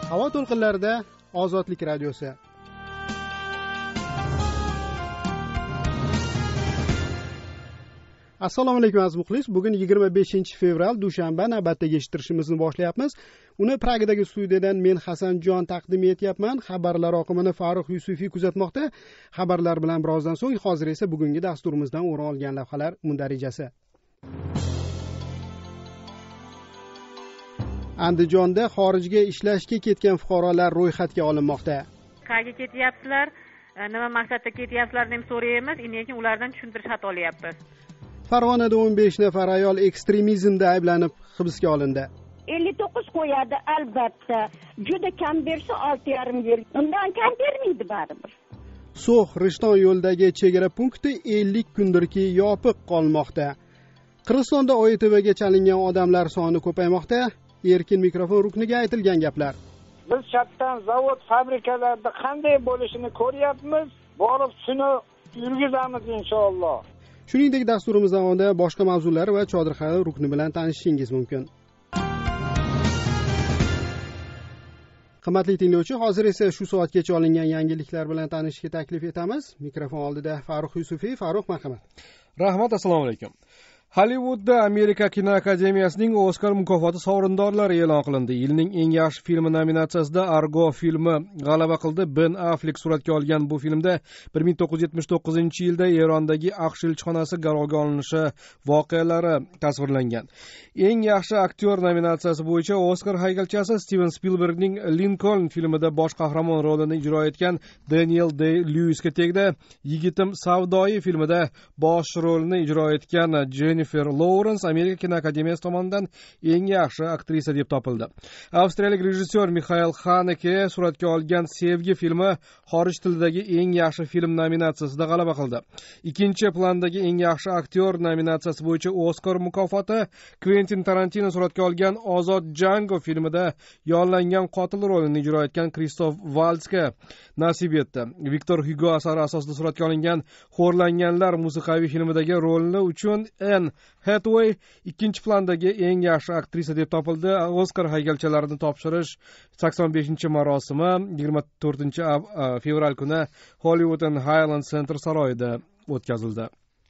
Havo to'lqinlarida Ozodlik radiosi. Assalomu alaykum aziz muxlis. Bugun 25-fevral dushanba, navbatdagi eshittirishimizni boshlayapmiz. Uni Pragadagi studiyadan men Hasanjon taqdim etyapman. Xabarlar oqimini Farruh Yusufiy kuzatmoqda. Xabarlar bilan birozdan so'ng, hozir esa bugungi dasturimizdan o'rin olgan lavhalar mundarijasi. Andijonda xorijga ishlashga ketgan fuqarolar ro'yxatga olinmoqda. Qayerga ketyapsizlar, nima maqsadda ketyapsizlar deb so'raymiz, lekin ulardan tushuntirish xat olyapmiz. Farg'onada 15 nafar ayol ekstremizmda ayblanib hibsga olindi. 59 qo'yadi albatta. Juda kam bersa 6,5 yil. Undan kam bermaydi baribir. So'x Rishton yo'lidagi chegara punkti 50 kundirki yopiq qolmoqda. Qirg'izistonda OETVga chalingan odamlar soni ko'paymoqda. Erkin mikrofon rukniga aytilgan gaplar. Biz chatdan zavod, fabrikalarda qanday bo'lishini ko'ryapmiz. Borib shuni yurgizamiz inshaalloh. Shuningdek, dasturimiz davomida boshqa mavzular va chodirxona rukni bilan tanishishingiz mumkin. Qimmatli tinglovchi, hozir esa shu soatgacha olingan yangiliklar bilan tanishishga taklif etamiz. Mikrofon oldida Farruh Yusufiy. Farruh, marhamat. Rahmat, assalomu alaykum. Hollywoodda Amerika kinoakademiyasining Oskar mukofoti sovrindorlari e'lon qilindi. Yilning eng yaxshi filmi nominatsiyasida Argo filmi g'alaba qildi. Ben Affleck suratga olgan bu filmda 1979-yilda Erondagi AQSh elchixonasi garovga olinishi voqealari tasvirlangan. Eng yaxshi aktyor nominatsiyasi bo'yicha Oskar haykalchasi Steven Spielbergning Lincoln filmida bosh qahramon rolini ijro etgan Daniel Day-Lewisga tegdi. Yigitim savdoyi filmida bosh rolni ijro etgan Jennifer Lawrence Amerika kinoakademiyasi tomonidan eng yaxshi aktrisa deb topildi. Avstriyalik rejissyor Mixail Haneke suratga olgan Sevgi filmi xorij tilidagi eng yaxshi film nominatsiyasida g'alaba qildi. Ikkinchi plandagi eng yaxshi aktyor nominatsiyasi bo'yicha Oskar mukofoti Quentin Tarantino suratga olgan Ozod Django filmida yollangan qotil rolini ijro etgan Kristof Valtsga nasib etdi. Viktor Hugo asari asosida suratga olingan Xo'rlanganlar musiqiy filmidagi rolini uchun Anne Hathaway ikkinchi plandagi eng yaxshi aktrisa deb topildi. Oskar haykalchalarini topshirish 85-marosimi 24-fevral kuni Hollywood and Highland Center saroyida o'tkazildi.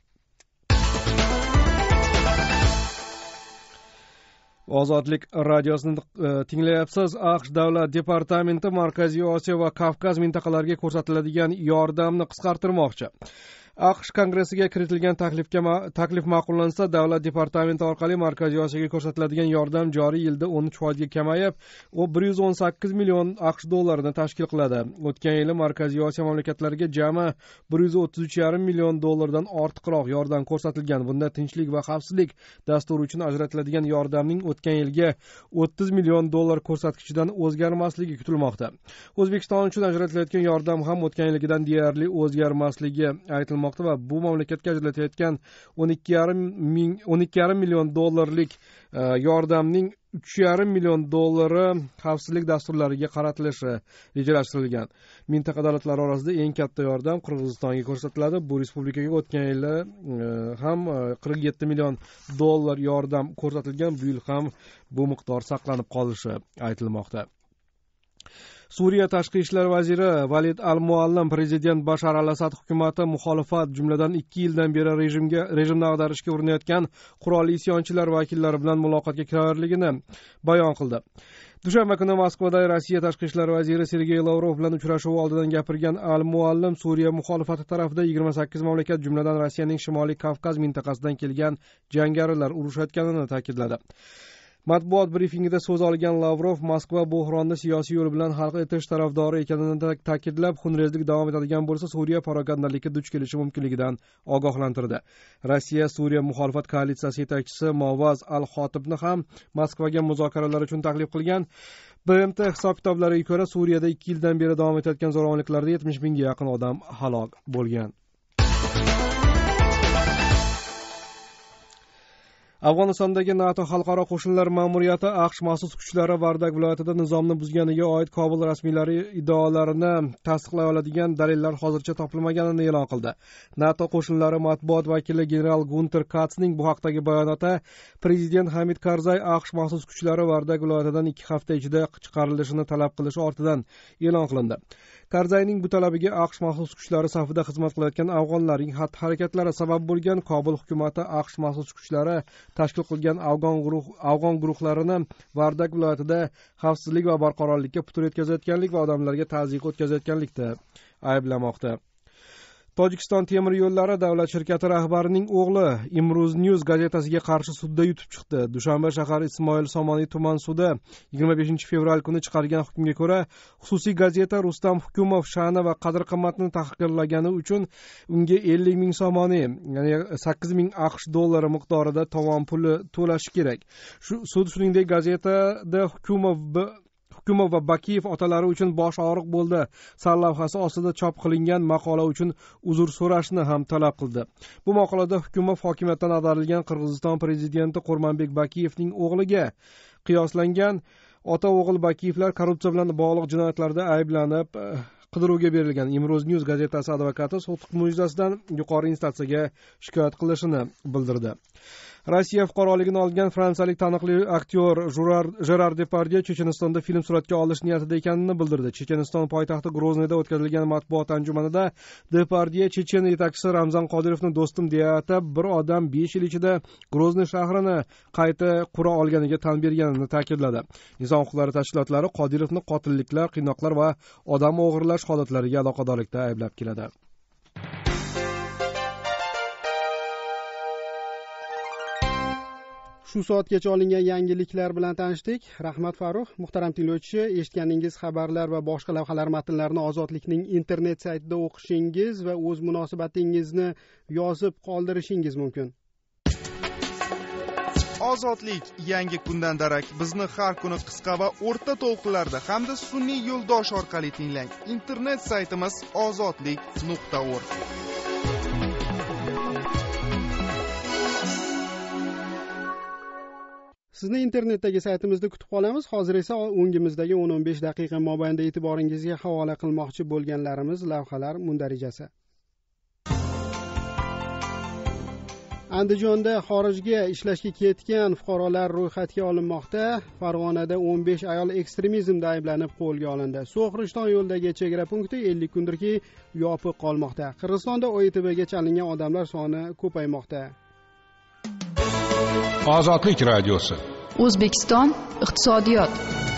Ozodlik radiosini tinglayapsiz. AQSh Davlat departamenti Markaziy Osiyo va Kavkaz mintaqalariga ko'rsatiladigan yordamni qisqartirmoqchi. AQSh kongressiga kiritilgan taklif ma'qullansa, davlat departamenti orqali Markaziy Osiyoga ko'rsatiladigan yordam joriy yilda 13% kamayib, u 118 million AQSh dollarini tashkil qiladi. O'tgan yili Markaziy Osiyo mamlakatlariga jami 133,5 million dollardan ortiqroq yordam ko'rsatilgan. Bunda tinchlik va xavfsizlik dasturi uchun ajratiladigan yordamning o'tgan yilga 30 million dollar ko'rsatkichidan o'zgarmasligi kutilmoqda. O'zbekiston uchun ajratilayotgan yordam ham o'tgan yilgidan deyarli o'zgarmasligi aytilmoqda va bu mamlakatga ajratilayotgan 12,5 million dollarlik yordamning 3,5 million dollari xavfsizlik dasturlariga qaratilishi rejalashtirilgan. Mintaqa davlatlari orasida eng katta yordam Qirg'izistonga ko'rsatiladi. Bu respublikaga o'tgan yili ham 47 million dollar yordam ko'rsatilgan. Bu yil ham bu miqdor saqlanib qolishi aytilmoqda. Suriya tashqi ishlar vaziri Valid al-Muallim prezident Bashar al-Asad hukumati muxolifat, jumladan 2 yildan beri rejimni ag'darishga urinayotgan qurolli isyonchilar vakillari bilan muloqotga kirarligini bayon qildi. Dushanba kuni Moskvada Rossiya tashqi ishlar vaziri Sergey Lavrov bilan uchrashuv oldidan gapirgan al-Muallim Suriya muxolifati tarafida 28 mamlakat, jumladan Rossiyaning Shimoliy Kavkaz mintaqasidan kelgan jangarilar urushayotganini ta'kidladi. Matbuot brifingida so'z olgan Lavrov Moskva buhronni siyosiy yo'l bilan hal etish tarafdori ekanini ta'kidlab, xunrezlik davom etadigan bo'lsa Suriya parogandalikka duch kelishi mumkinligidan ogohlantirdi. Rossiya Suriya muxolifat koalitsiyasi yetakchisi Movaz al-Xotibni ham Moskvaga muzokaralar uchun taklif qilgan. BMT hisob-kitoblariga ko'ra Suriyada 2 yildan beri davom etayotgan zo'ravonliklarda 70 mingga yaqin odam halok bo'lgan. Afg'onistondagi NATO xalqaro qo'shinlar ma'muriyati AQSh maxsus kuchlari Vardak viloyatida nizomni buzganiga oid Kobul rasmiylari iddaolarini tasdiqlay oladigan dalillar hozircha topilmaganini e'lon qildi. NATO qo'shinlari matbuot vakili general Gunter Katzning bu haqdagi bayonoti prezident Hamid Karzay AQSh maxsus kuchlari Vardak viloyatidan 2 hafta ichida chiqarilishini talab qilishi ortidan e'lon qilindi. Karzayning bu talabiga AQSh maxsus kuchlari safida xizmat qilayotgan afg'onlarning xatti-harakatlari sabab bo'lgan. Kobul hukumati AQSh maxsus kuchlari tashkil qilgan afg'on guruhlarini Vardak viloyatida xavfsizlik va barqarorlikka putur yetkazayotganlik va odamlarga tazyiq o'tkazayotganlikda ayblamoqda. Tojikiston temir yo'llari davlat shirkati rahbarining o'g'li Imruz News gazetasiga qarshi sudda yutib chiqdi. Dushanba shahar Ismoil Somoniy tuman sudi 25 fevral kuni chiqargan hukmga ko'ra, xususiy gazeta Rustam Hukumov sha'ni va qadr-qimmatini tahqirlagani uchun unga 50 ming somoniy, ya'ni 8 ming AQSh dollari miqdorida tovon puli to'lashi kerak. Sud shuningdek gazetada Hukumov va Bakiyev otalari uchun bosh og'riq bo'ldi sarlavhasi ostida chop qilingan maqola uchun uzr so'rashni ham talab qildi. Bu maqolada Hukumov hokimiyatdan ag'darilgan Qirg'iziston prezidenti Qo'rmanbek Bakiyevning o'g'liga qiyoslangan. Ota-o'g'il Bakiyevlar korrupsiya bilan bog'liq jinoyatlarda ayblanib qidiruvga berilgan. Imroz News gazetasi advokati sud hukmi yuzasidan yuqori instansiyaga shikoyat qilishini bildirdi. Rossiya fuqaroligini olgan fransiyalik taniqli aktyor Jerar Depardye Chechenistonda film suratga olish niyatida ekanini bildirdi. Checheniston poytaxti Grozniyda o'tkazilgan matbuot anjumanida Depardye Chechen yetakchisi Ramzan Qodirovni do'stim deya atab, bir odam 5 yil ichida Grozniy shahrini qayta qura olganiga tan berganini ta'kidladi. Inson huquqlari tashkilotlari Qodirovni qotilliklar, qiynoqlar va odam o'g'irlash holatlariga aloqadorlikda ayblab keladi. Shu soatgacha olingan yangiliklar bilan tanishdik. Rahmat Farruh. Muhtaram tinglovchi, eshitganingiz xabarlar va boshqa lavhalar matnlarini Ozodlikning internet saytida o'qishingiz va o'z munosabatingizni yozib qoldirishingiz mumkin. Ozodlik yangi kundan darak bizni har kuni qisqa va o'rta to'lqinlarda hamda sun'iy yo'ldosh orqali tinglang. Internet saytimiz ozodlik.org. Sizni internetdagi saytimizda kutib qolamiz. Hozir esa o'ngimizdagi 10-15 daqiqa mobaynida e'tiboringizga havola qilmoqchi bo'lganlarimiz lavhalar mundarijasi. Andijonda xorijga ishlashga ketgan fuqarolar ro'yxatga olinmoqda. Farg'onada 15 ayol ekstremizmda ayblanib qo'lga olindi. So'xrishton yo'lidagi chegara punkti 50 kundirki yopiq qolmoqda. Qirg'izistonda OITBga chalingan odamlar soni ko'paymoqda. Ozodlik radiosi. O'zbekiston iqtisodiyot.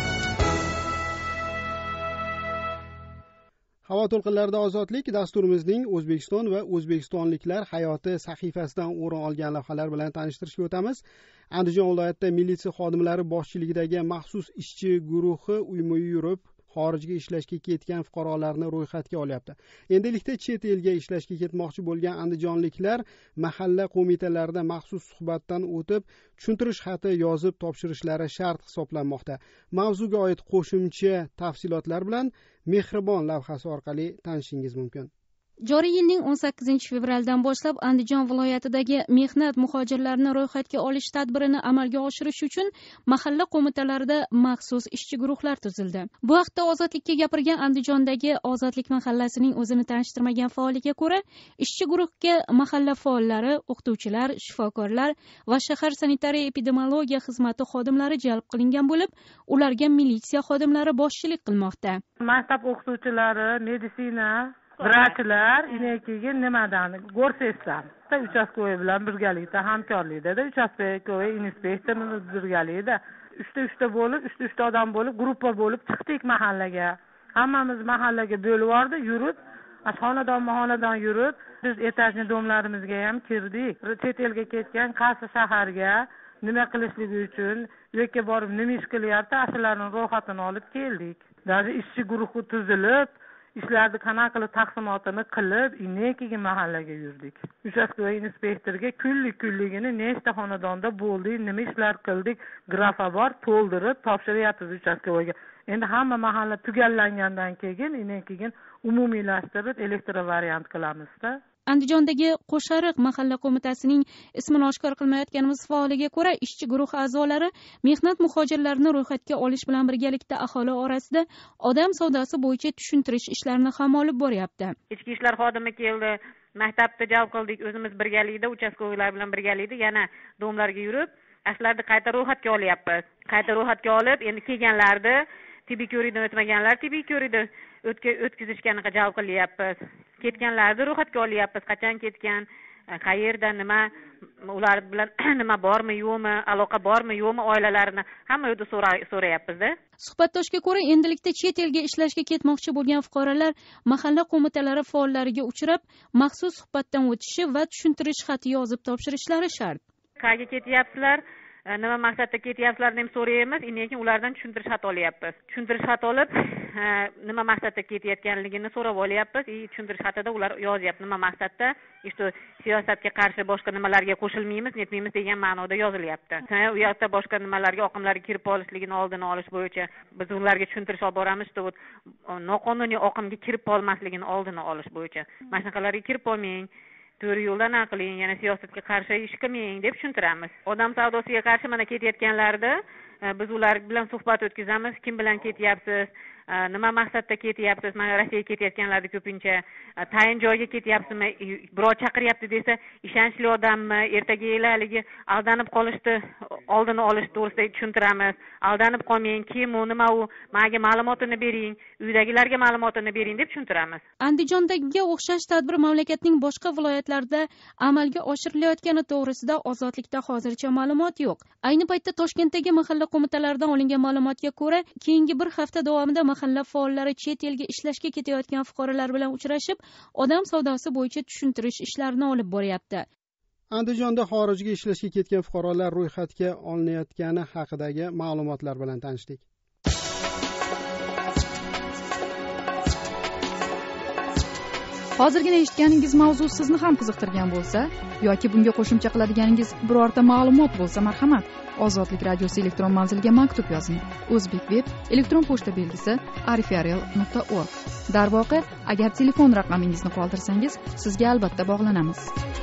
Havo to'lqinlarida ozodlik dasturimizning O'zbekiston va o'zbekistonliklar hayoti sahifasidan o'rin olgan lavhalar bilan tanishtirishga o'tamiz. Andijon viloyatida militsiya xodimlari boshchiligidagi maxsus ishchi guruhi uyma-uy yurib xorijga ishlashga ketgan fuqarolarni ro'yxatga olyapti. Endilikda chet elga ishlashga ketmoqchi bo'lgan andijonliklar mahalla qo'mitalarida maxsus suhbatdan o'tib, tushuntirish xati yozib topshirishlari shart hisoblanmoqda. Mavzuga oid qo'shimcha tafsilotlar bilan Mehribon lavhasi orqali tanishishingiz mumkin. Joriy yilning 18 fevraldan boshlab Andijon viloyatidagi mehnat muhojirlarini ro'yxatga olish tadbirini amalga oshirish uchun mahalla qo'mitalarida maxsus ishchi guruhlar tuzildi. Bu haqda Ozodlikka gapirgan Andijondagi Ozodlik mahallasining o'zini tanishtirmagan faoliga ko'ra, ishchi guruhga mahalla faollari, o'qituvchilar, shifokorlar va shahar sanitariya epidemiologiya xizmati xodimlari jalb qilingan bo'lib, ularga militsiya xodimlari boshchilik qilmoqda. Maktab o'qituvchilari, meditsina, vrachlar, keyin nimadan go'rsesdan uchastkovoy bilan birgalikda hamkorlikda uchastkovoy inspektorimiz birgalikda 3 bo'lib 3 odam bo'lib gruppa bo'lib chiqdik mahallaga. Hammamiz mahallaga bo'lib bordi, yurib xonadon yurib biz etajni domlarimizga ham kirdik. Chet elga ketgan qaysi shaharga nima qilishligi uchun u yerga borib nima ish qilyapti, ashularning ro'yxatini olib keldik. Даже ishchi guruhi tuzilib ishlarni qanaqa qilib taqsimotini qilib, keyin mahallaga yurdik. Uchastkovoy inspektorga kunligini nechta xonadonda bo'ldik, nima ishlar qildik, grafa bor, to'ldirib topshiryapmiz uchastkovoyga. Endi hamma mahalla tugallangandan keyin umumiylashtirib elektron variant qilamiz-da. Andijondagi Qo'shariq mahalla qo'mitasining ismini oshkor qilmayotganimiz faoliga ko'ra, ishchi guruh a'zolari mehnat muhojirlarini ro'yxatga olish bilan birgalikda aholi orasida odam savdosi bo'yicha tushuntirish ishlarini ham olib boryapti. Ichki ishlar xodimi keldi, maktabda jalb qildik, o'zimiz birgalikda uchastkovilar bilan birgalikda yana domlarga yurib, ashlarni qayta ro'yxatga olyapmiz. Qayta ro'yxatga olib, endi kelganlarni tibbiy ko'rikdan o'tmaganlar tibbiy ko'rikdan o'tkazishga jalb qilyapmiz. Ketganlarni ro'yxatga olyapmiz. Qachon ketgan, qayerda, nima, ular bilan nima bormi, yo'qmi, aloqa bormi, yo'qmi, oilalarini hamma yerda so'rayapmiz-da. Suhbatdoshga ko'ra, endilikda chet elga ishlashga ketmoqchi bo'lgan fuqarolar mahalla qo'mitalari faollariga uchrab, maxsus suhbatdan o'tishi va tushuntirish xati yozib topshirishlari shart. Qayerga ketyapsizlar, nima maqsadda ketyapsizlarni ham so'raymiz, keyin ulardan tushuntirish xati olyapmiz. Tushuntirish xati olib, nima maqsadda ketayotganligini so'rab olyapmiz. Tushuntirish xatida ular yozyapti, nima maqsadda, siyosatga qarshi boshqa nimalarga qo'shilmaymiz, netmaymiz degan ma'noda yozilyapti. U yoqda boshqa nimalarga, oqimlarga kirib olishligini oldini olish bo'yicha biz ularga tushuntirish olib boramiz, noqonuniy oqimga kirib olmasligini oldini olish bo'yicha. Mana shunaqalarga kirib olmang, to'g'ri yo'ldan qiling, yana siyosatga qarshi ish qilmang deb tushuntiramiz. Odam savdosiga qarshi mana ketayotganlarda biz ular bilan suhbat o'tkazamiz. Kim bilan ketyapsiz? Nima maqsadda ketyapsiz? Mana Rossiyaga ketayotganlarni ko'pincha tayin joyga ketyapsizmi? Birov chaqiryapti desa, ishonchli odammi? Ertaga haligi aldanib qolishni oldini olish to'g'risida tushuntiramiz. Aldanib qolmang, kim u, nima u, menga ma'lumotini bering, uydagilarga ma'lumotini bering deb tushuntiramiz. Andijondagi o'xshash tadbir mamlakatning boshqa viloyatlarida amalga oshirilayotgani to'g'risida Ozodlikda hozircha ma'lumot yo'q. Ayni paytda Toshkentdagi mahalla qo'mitalaridan olingan ma'lumotga ko'ra, keyingi bir hafta davomida mahalla faollari chet elga ishlashga ketayotgan fuqarolar bilan uchrashib, odam savdosi bo'yicha tushuntirish ishlarini olib boryapti. Andijonda xorijga ishlashga ketgan fuqarolar ro'yxatga olinayotgani haqidagi ma'lumotlar bilan tanishdik. Hozirgina eshitganingiz mavzu sizni ham qiziqtirgan bo'lsa yoki bunga qo'shimcha qiladiganingiz birorta ma'lumot bo'lsa, marhamat, Ozodlik radiosi elektron manziliga maktub yozing. O'zbekveb elektron pochta belgisi arifarial.org. Darvoqe, agar telefon raqamingizni qoldirsangiz, sizga albatta bog'lanamiz.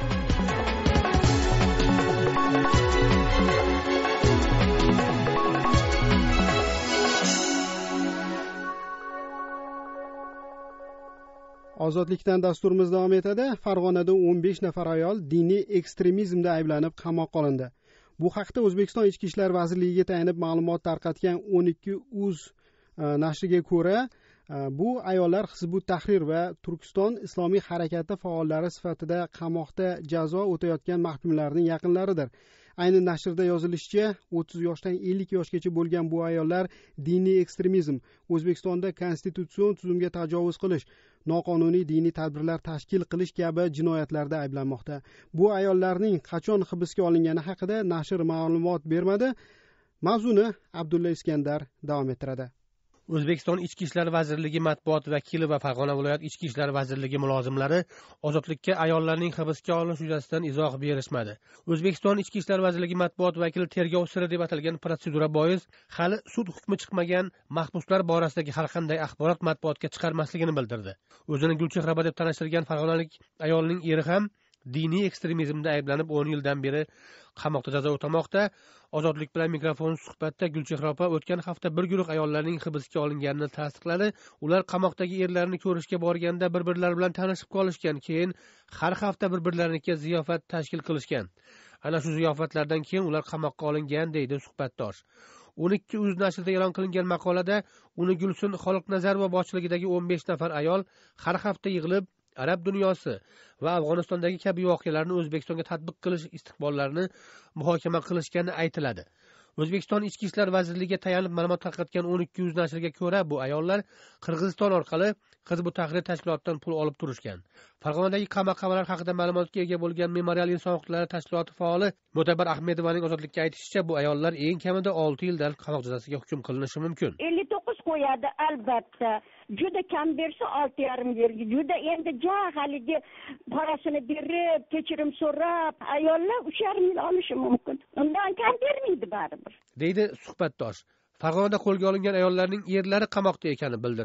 Ozodlikdan dasturimiz davom etadi. Farg'onada 15 nafar ayol diniy ekstremizmda ayblanib qamoqqa olindi. Bu haqda O'zbekiston Ichki ishlar vazirligiga tayanib ma'lumot tarqatgan 12uz nashriga ko'ra, bu ayollar Hizbut Tahrir va Turkiston Islomiy harakati faollari sifatida qamoqda jazo o'tayotgan mahkumlarning yaqinlaridir. Ayni nashrda yozilishicha, 30 yoshdan 50 yoshgacha bo'lgan bu ayollar diniy ekstremizm, O'zbekistonda konstitutsion tuzumga tajovuz qilish, noqonuniy diniy tadbirlar tashkil qilish kabi jinoyatlarda ayblanmoqda. Bu ayollarning qachon hibsga olingani haqida nashr ma'lumot bermadi. Mavzuni Abdulla Iskandar davom ettiradi. O'zbekiston Ichki ishlar vazirligi matbuot vakili va Farg'ona viloyat Ichki ishlar vazirligi mulozimlari Ozodlikka ayollarning hibsga olinish yuzasidan izoh berishmadi. O'zbekiston Ichki ishlar vazirligi matbuot vakili tergov siri deb atalgan protsedura bois hali sud hukmi chiqmagan mahbuslar borasidagi har qanday axborot matbuotga chiqarmasligini bildirdi. O'zini Gulchehroba deb tanishtirgan farg'onalik ayolning eri ham diniy ekstremizmda ayblanib 10 yildan beri qamoqda jazo o'tamoqda. Ozodlik bilan mikrofon suhbatda Gulchehroba o'tgan hafta bir guruh ayollarning hibsga olinganini tasdiqladi. Ular qamoqdagi erlarini ko'rishga borganda bir-birlari bilan tanishib qolishgan, keyin har hafta bir-birlariga ziyofat tashkil qilishgan. Ana shu ziyofatlardan keyin ular qamoqqa olingan, deydi suhbatdosh. 12uz nashrida e'lon qilingan maqolada uni Gulsun Xoliqnazarova boshchiligidagi 15 nafar ayol har hafta yig'ilib arab dunyosi va Afg'onistondagi kabi voqealarni O'zbekistonga tatbiq qilish istiqbollarini muhokama qilishgani aytiladi. O'zbekiston Ichki ishlar vazirligiga tayanib ma'lumot tarqatgan 12uz nashriga ko'ra, bu ayollar Qirg'iziston orqali Hizbut Tahrir tashkilotidan pul olib turishgan. Farg'onadagi qamoqxonalar haqida ma'lumotga ega bo'lgan Memorial inson huquqlari tashkiloti faoli Mo'tabar Ahmedovaning Ozodlikka aytishicha, bu ayollar eng kamida 6 yildan qamoq jazosiga hukm qilinishi mumkin. 59 qo'yadi albatta. Juda kam bersa 6,5 yilga, juda endi haligi parasini berib, kechirim so'rab, ayollar 3,5 yil olishi mumkin. Undan kam bermaydi baribir. Deydi suhbatdosh. Farg'onada qo'lga olingan ayollarning erlari qamoqda ekani bildirildi.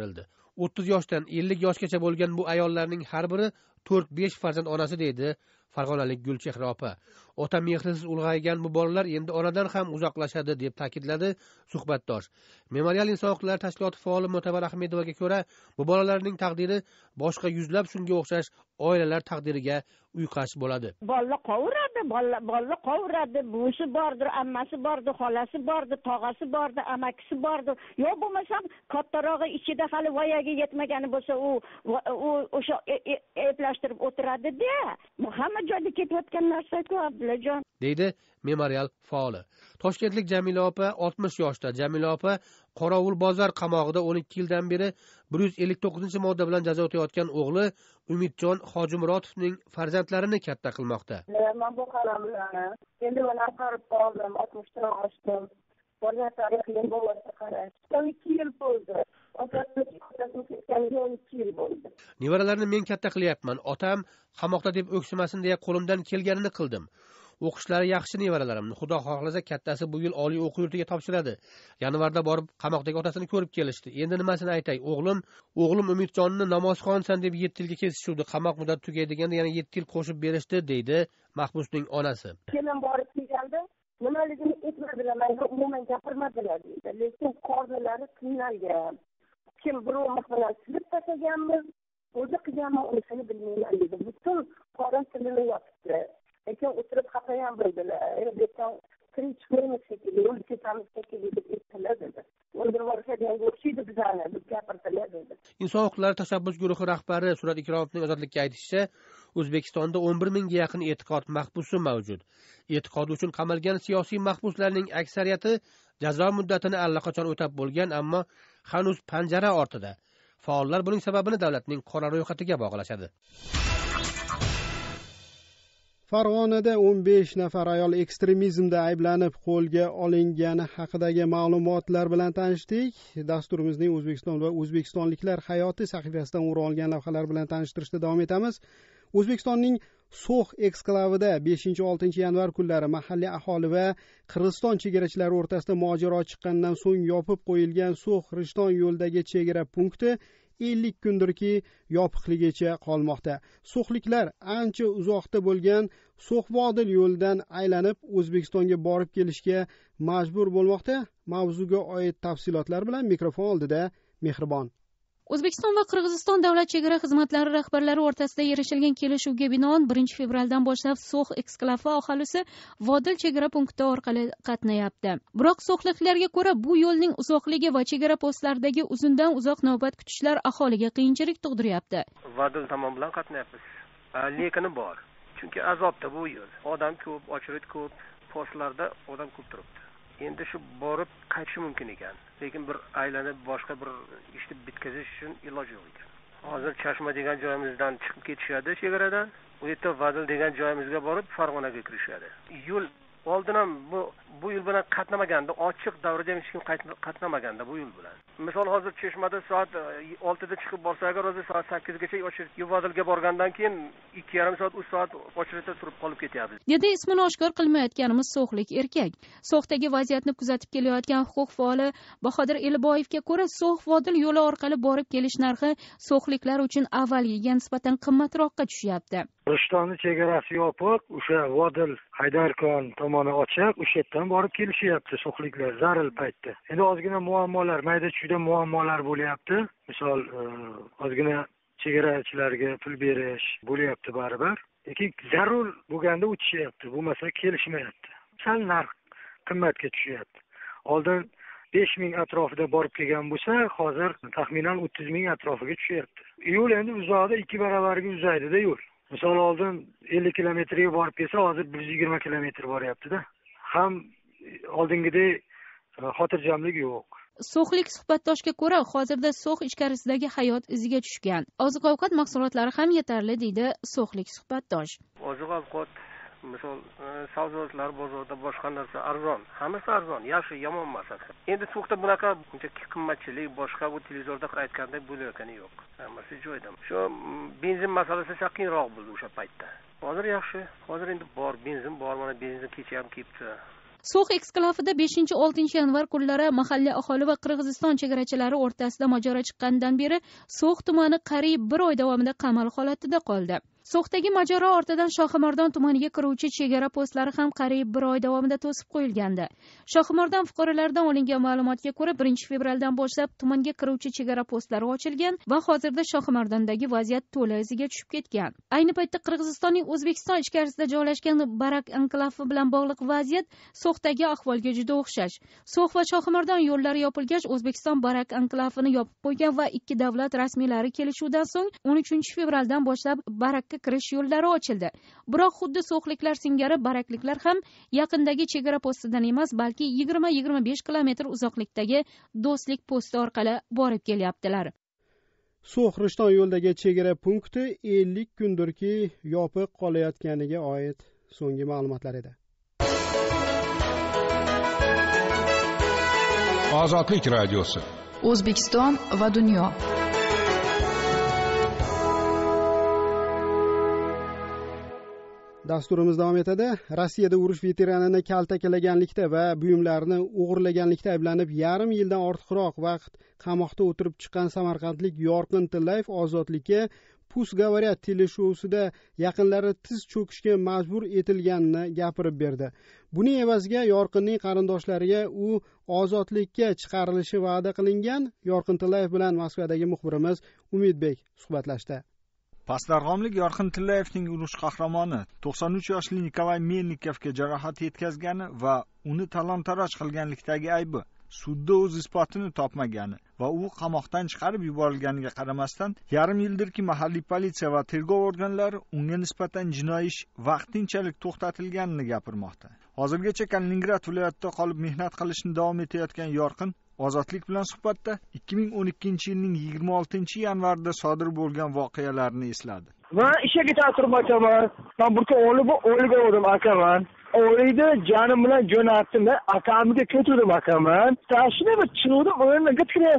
30 yoshdan 50 yoshgacha bo'lgan bu ayollarning har biri 4-5 farzand onasi deydi farg'onalik Gulchehra opa. Ota mehrisiz ulg'aygan bu bolalar endi onadan ham uzoqlashadi deb ta'kidladi suhbatdosh. Memorial inson huquqlari tashkiloti faoli Mo'tabar Ahmedovaga ko'ra, bu bolalarning taqdiri boshqa yuzlab shunga o'xshash oilalar taqdiriga uyqash bo'ladi. Bola qovuradi, buvisi bordir, ammasi bordir, xolasi bordir, tog'asi bordir, amakisi bordir. Yo bo'lmasam kattarog'i ichida hali voyaga yetmagani bo'lsa, u o'sha eplashtirib o'tiradi-da. Hamma joyda ketayotgan narsa-ku, Abdullajon. deydi memorial faoli. Toshkentlik Jamila opa 60 yoshda. Jamila opa Qorovul bozor qamog'ida 12 yildan beri 159-modda bilan jazo o'tayotgan o'g'li Umidjon Hojimurotovning farzandlarini katta qilmoqda. Men bu qalamlarni endi mana qarib qoldim, 60 dan oshdim. Bo'lgan tarixim bo'lsa qarash. 12 yil bo'ldi. Otamning ketganiga 12 yil bo'ldi. Nevaralarini men katta qilyapman. Otam qamoqda deb o'ksimasin deya qo'limdan kelganini qildim. O'qishlari yaxshi nevaralarimni. Xudo xohlasa kattasi bu yil oliy o'quv yurtiga topshiradi. Yanvarda borib qamoqdagi otasini ko'rib kelishdi. Endi nimasini aytay? O'g'lim Umidjonni namozxonsan deb 7 yilga kesishuvdi. Qamoq muddati tugaydiganda yana 7 yil qo'shib berishdi, deydi mahbusning onasi. Keyin borib kelganda nimaligini aytmadilar, menga umuman gapirmadilar deydi. Lekin qornilari qiynalgan. Kim birovni bilan silib tashlaganmiz, o'zi qilganmi unisini bilmayman dedi. Butun qorin tilini yopibdi. Lekin o'tirib xafa ham bo'ldilar. Lekin tirik chiqmaymiz shekilli, yo'l ketamiz shekilli deb aytdilar dedi. O'ldirib yuborishadigan o'xshaydi bizani, deb gapirdilar dedi. Inson huquqlari tashabbus guruhi rahbari Surat Ikromovning ozodlikka aytishicha, O'zbekistonda 11 mingga yaqin e'tiqod mahbusi mavjud. E'tiqod uchun qamalgan siyosiy mahbuslarning aksariyati jazo muddatini allaqachon o'tab bo'lgan, ammo hanuz panjara ortida. Faollar buning sababini davlatning qora ro'yxatiga bog'lashadi. Farg'onada 15 nafar ayol ekstremizmda ayblanib qo'lga olingani haqidagi ma'lumotlar bilan tanishdik. Dasturimizning O'zbekiston va o'zbekistonliklar hayoti sahifasidan o'rin olgan lavhalar bilan tanishtirishda davom etamiz. O'zbekistonning So'x eksklavida 5-6 yanvar kunlari mahalliy aholi va Qirg'iziston chegarachilari o'rtasida mojaro chiqqandan so'ng yopib qo'yilgan So'x-Rishton yo'lidagi chegara punkti 50 kundirki yopiqligicha qolmoqda. So'xliklar ancha uzoqda bo'lgan So'x-Vodil yo'lidan aylanib O'zbekistonga borib kelishga majbur bo'lmoqda. Mavzuga oid tafsilotlar bilan mikrofon oldida Mehribon. O'zbekiston va Qirg'iziston davlat chegara xizmatlari rahbarlari o'rtasida erishilgan kelishuvga binoan 1 fevraldan boshlab So'x eksklavi aholisi Vodil chegara punkti orqali qatnayapti. Biroq so'xliklarga ko'ra bu yo'lning uzoqligi va chegara postlaridagi uzundan uzoq navbat kutishlar aholiga qiyinchilik tug'diryapti. Vodil tomon bilan qatnayapmiz. Lekin bor. Chunki azobda bu yo'l. Odam ko'p, ochlik ko'p, postlarda odam ko'p turibdi. Endi shu borib qaytish mumkin ekan. Lekin bir aylanib boshqa bir ishni bitkazish uchun iloj yo'q ekan. Hozir Chashma degan joyimizdan chiqib ketishadi chegaradan. U yerda Vodil degan joyimizga borib Farg'onaga kirishadi. Yo'l oldin ham bu yo'l bilan qatnamaganda, ochiq davrada hech kim qatnamaganda bu yo'l bilan. Misol hozir Chashmada soat 6da chiqib borsa agar hozir soat 8gacha ochirib Vodilga borgandan keyin 2,5 soat, 3 soat ochirib turib qolib ketyapmiz. Dedi ismini oshkor qilmayotganimiz so'xlik erkak. So'xdagi vaziyatni kuzatib kelayotgan huquq faoli Bahodir Eliboyevga ko'ra, So'x-Vodil yo'li orqali borib kelish narxi so'xliklar uchun avvalgiga nisbatan qimmatroqqa tushyapti. Rishtonni chegarasi yopiq, o'sha Vodil Haydarkon tomoni ochiq, o'sha yerdan borib kelishyapti so'xliklar zaril paytda. Endi ozgina muammolar, mayda-chuyda muammolar bo'lyapti. Misol, ozgina chegarachilarga pul berish bo'lyapti baribir. Lekin zarur bo'lganda o'tishyapti, bo'lmasa kelishmayapti. Sal narx qimmatga tushyapti. Oldin 5,000 atrofida borib kelgan bo'lsa, hozir taxminan 30,000 atrofiga tushyapti. Yo'l endi uzoqda 2 baravariga uzaydi-da yo'l. Misol oldin 50 kilometrga borib kelsa, hozir 120 kilometr boryapti-da. Ham oldingidek xotirjamlik yo'q. So'xlik suhbatdoshga ko'ra, hozirda So'x ichkarisidagi hayot iziga tushgan. Oziq-ovqat mahsulotlari ham yetarli, deydi So'xlik suhbatdosh. Oziq-ovqat, misol savdolar bozorda boshqa narsa arzon. Hammasi arzon, yaxshi, yomon emas. Endi So'xda bunaqa qimmatchilik, boshqa bu televizorda aytgandek bo'layotgani yo'q. Hammasi joyida. Shu benzin masalasi qiyinroq bo'ldi o'sha paytda. Hozir yaxshi. Hozir endi bor, benzin bor, mana benzin kecha ham kelibdi. So'x eksklavida 5-6 yanvar kunlari mahalliy aholi va Qirg'iziston chegarachilari o'rtasida mojaro chiqqanidan beri So'x tumani qariyb 1 oy davomida qamal holatida qoldi. So'xdagi mojaro ortidan Shohimardon tumaniga kiruvchi chegara postlari ham qariyb 1 oy davomida to'sib qo'yilgandi. Shohimardon fuqarolaridan olingan ma'lumotga ko'ra 1 fevraldan boshlab tumanga kiruvchi chegara postlari ochilgan va hozirda Shohimardondagi vaziyat to'la iziga tushib ketgan. Ayni paytda Qirg'izistonning O'zbekiston ichkarisida joylashgan Barak anklavi bilan bog'liq vaziyat So'xdagi ahvolga juda o'xshash. So'x va Shohimardon yo'llari yopilgach, O'zbekiston Barak anklavini yopib qo'ygan va ikki davlat rasmiylari kelishuvdan so'ng 13 fevraldan boshlab Barakka kirish yo'llari ochildi. Biroq xuddi so'xliklar singari barakliklar ham yaqindagi chegara postidan emas, balki 20-25 kilometr uzoqlikdagi do'stlik posti orqali borib kelyaptilar. So'x-Rishton yo'ldagi chegara punkti 50 kundirki yopiq qolayotganiga oid so'nggi ma'lumotlar edi. Ozodlik radiosi. O'zbekiston va dunyo. Dasturimiz davom etadi. Rossiyada urush veteranini kaltaklaganlikda va buyumlarini o'g'irlaganlikda ayblanib, yarim yildan ortiqroq vaqt qamoqda o'tirib chiqqan samarqandlik Yorqin Tillayev ozodlikka Pus Говорят teleshowusida yaqinlari tiz cho'kishga majbur etilganini gapirib berdi. Buning evaziga Yorqinning qarindoshlariga u ozodlikka chiqarilishi va'da qilingan. Yorqin Tillayev bilan Moskvadagi muxbirimiz Umidbek suhbatlashdi. Pastdarg'omlik Yorqin Tillayevning urush qahramoni 93 yoshli Nikolay Melnikovga jarohat yetkazgani va uni talon-taroj qilganlikdagi aybi sudda o'z isbotini topmagani va u qamoqdan chiqarib yuborilganiga qaramasdan, yarim yildirki mahalliy politsiya va tergov organlari unga nisbatan jinoiy ish vaqtinchalik to'xtatilganini gapirmoqda. Hozirgacha Kaliningrad viloyatida qolib mehnat qilishni davom etayotgan Yorqin Ozodlik bilan suhbatda 2012-yilning 26-yanvarida sodir bo'lgan voqealarni esladi. Men ishga ketib turmoqchiman. Men burka o'lgandim akaman. O'yda jonim bilan jo'natdim. Akamga ketdim akaman. Tashini bir chiqdim, o'yinga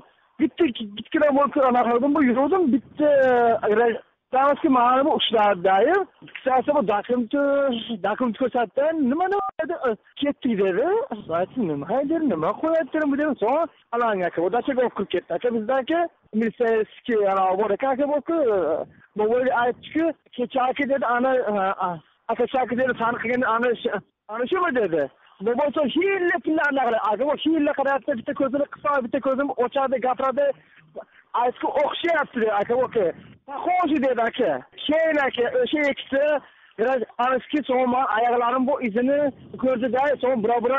bitta bo'lib anaqa bu yurdim, bitta Davlatga ma'lum ushladi. Qisasi bu dokument ko'rsatdi. Nima dedi? Ketdik dedi. Aytdim, nima qo'yaptirim bu dedim. So'ng alanga aka, odachaga o'qib ketdi. Aka bizdagi militsiyasiga yana bor aka bo'ldi. Bu o'yga aytdi-ku, kechaki dedi, aka chaki dedi, san qilgan ana shu dedi. Bu bo'lsa hiyla pullarni qiladi. Aka bu hiyla qarayapti, bitta ko'zini qisqa, bitta ko'zini ochadi, gapiradi. Aytku o'xshayapti aka aka. Xo'sh dedi aka. Keyin aka o'sha ikkisi biraz aniski so'ma oyoqlarim bu izini ko'rdi-da, so'ng biror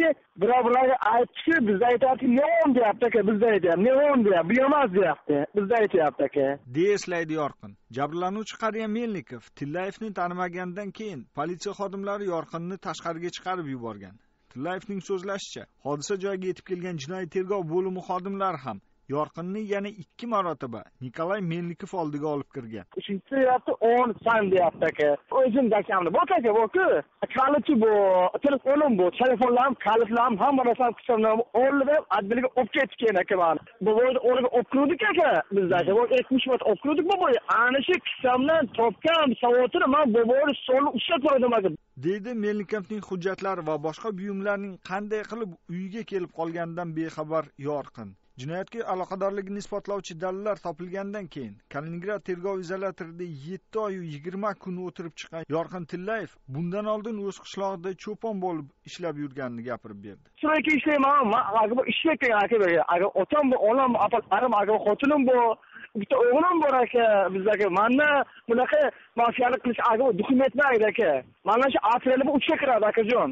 aytdi, bizda aytadi, "Neon" deyapti aka, bizda aytadi. "Neon" deyapti, bu emas deyapti. Bizda aytayapti aka. Eslaydi Yorqin. Jabrlanuvchi qariya Melnikov Tillayevni tanimagandan keyin politsiya xodimlari Yorqinni tashqariga chiqarib yuborgan. Tillayevning so'zlashicha, hodisa joyiga yetib kelgan jinoiy tergov bo'limi xodimlari ham Yorqinni yana 2 marotaba Nikolay Melnikov oldiga olib kirgan. Uchinchi deyapti, 10 san deyapti aka. O'zim dakamni. Bu aka, bu-ku. Kaliti bu, telefonim bu, telefonlarim, kalitlarim hamma narsam qismdan oldi, adliga olib ketgan aka men. Bu bo'yda o'rniga olib kirdik aka. Bizda bu 70 mart olib kirdik bu bo'y. Ana shu qismdan topgan savodini men bu bo'yda soni ushlab qo'ydim aka. Deydi Melnikovning hujjatlari va boshqa buyumlarning qanday qilib uyiga kelib qolganidan bexabar Yorqin. Jinoyatga aloqadorligini isbotlovchi dalillar topilgandan keyin Kaliningrad tergov izolyatorida 7 oy 20 kun o'tirib chiqqan Yorqin Tillayev bundan oldin o'z qishlog'ida cho'pon bo'lib ishlab yurganini gapirib berdi. Shunday ishlayman, men ishlayman aka. Otam bu, onam, apam, xotinim bu, bitta o'g'lim bor aka. Bizdagi mana bunaqa mafiyalik qilish aka dokumentlar aka. Mana shu atrelni bu 3 ga kiradi akajon.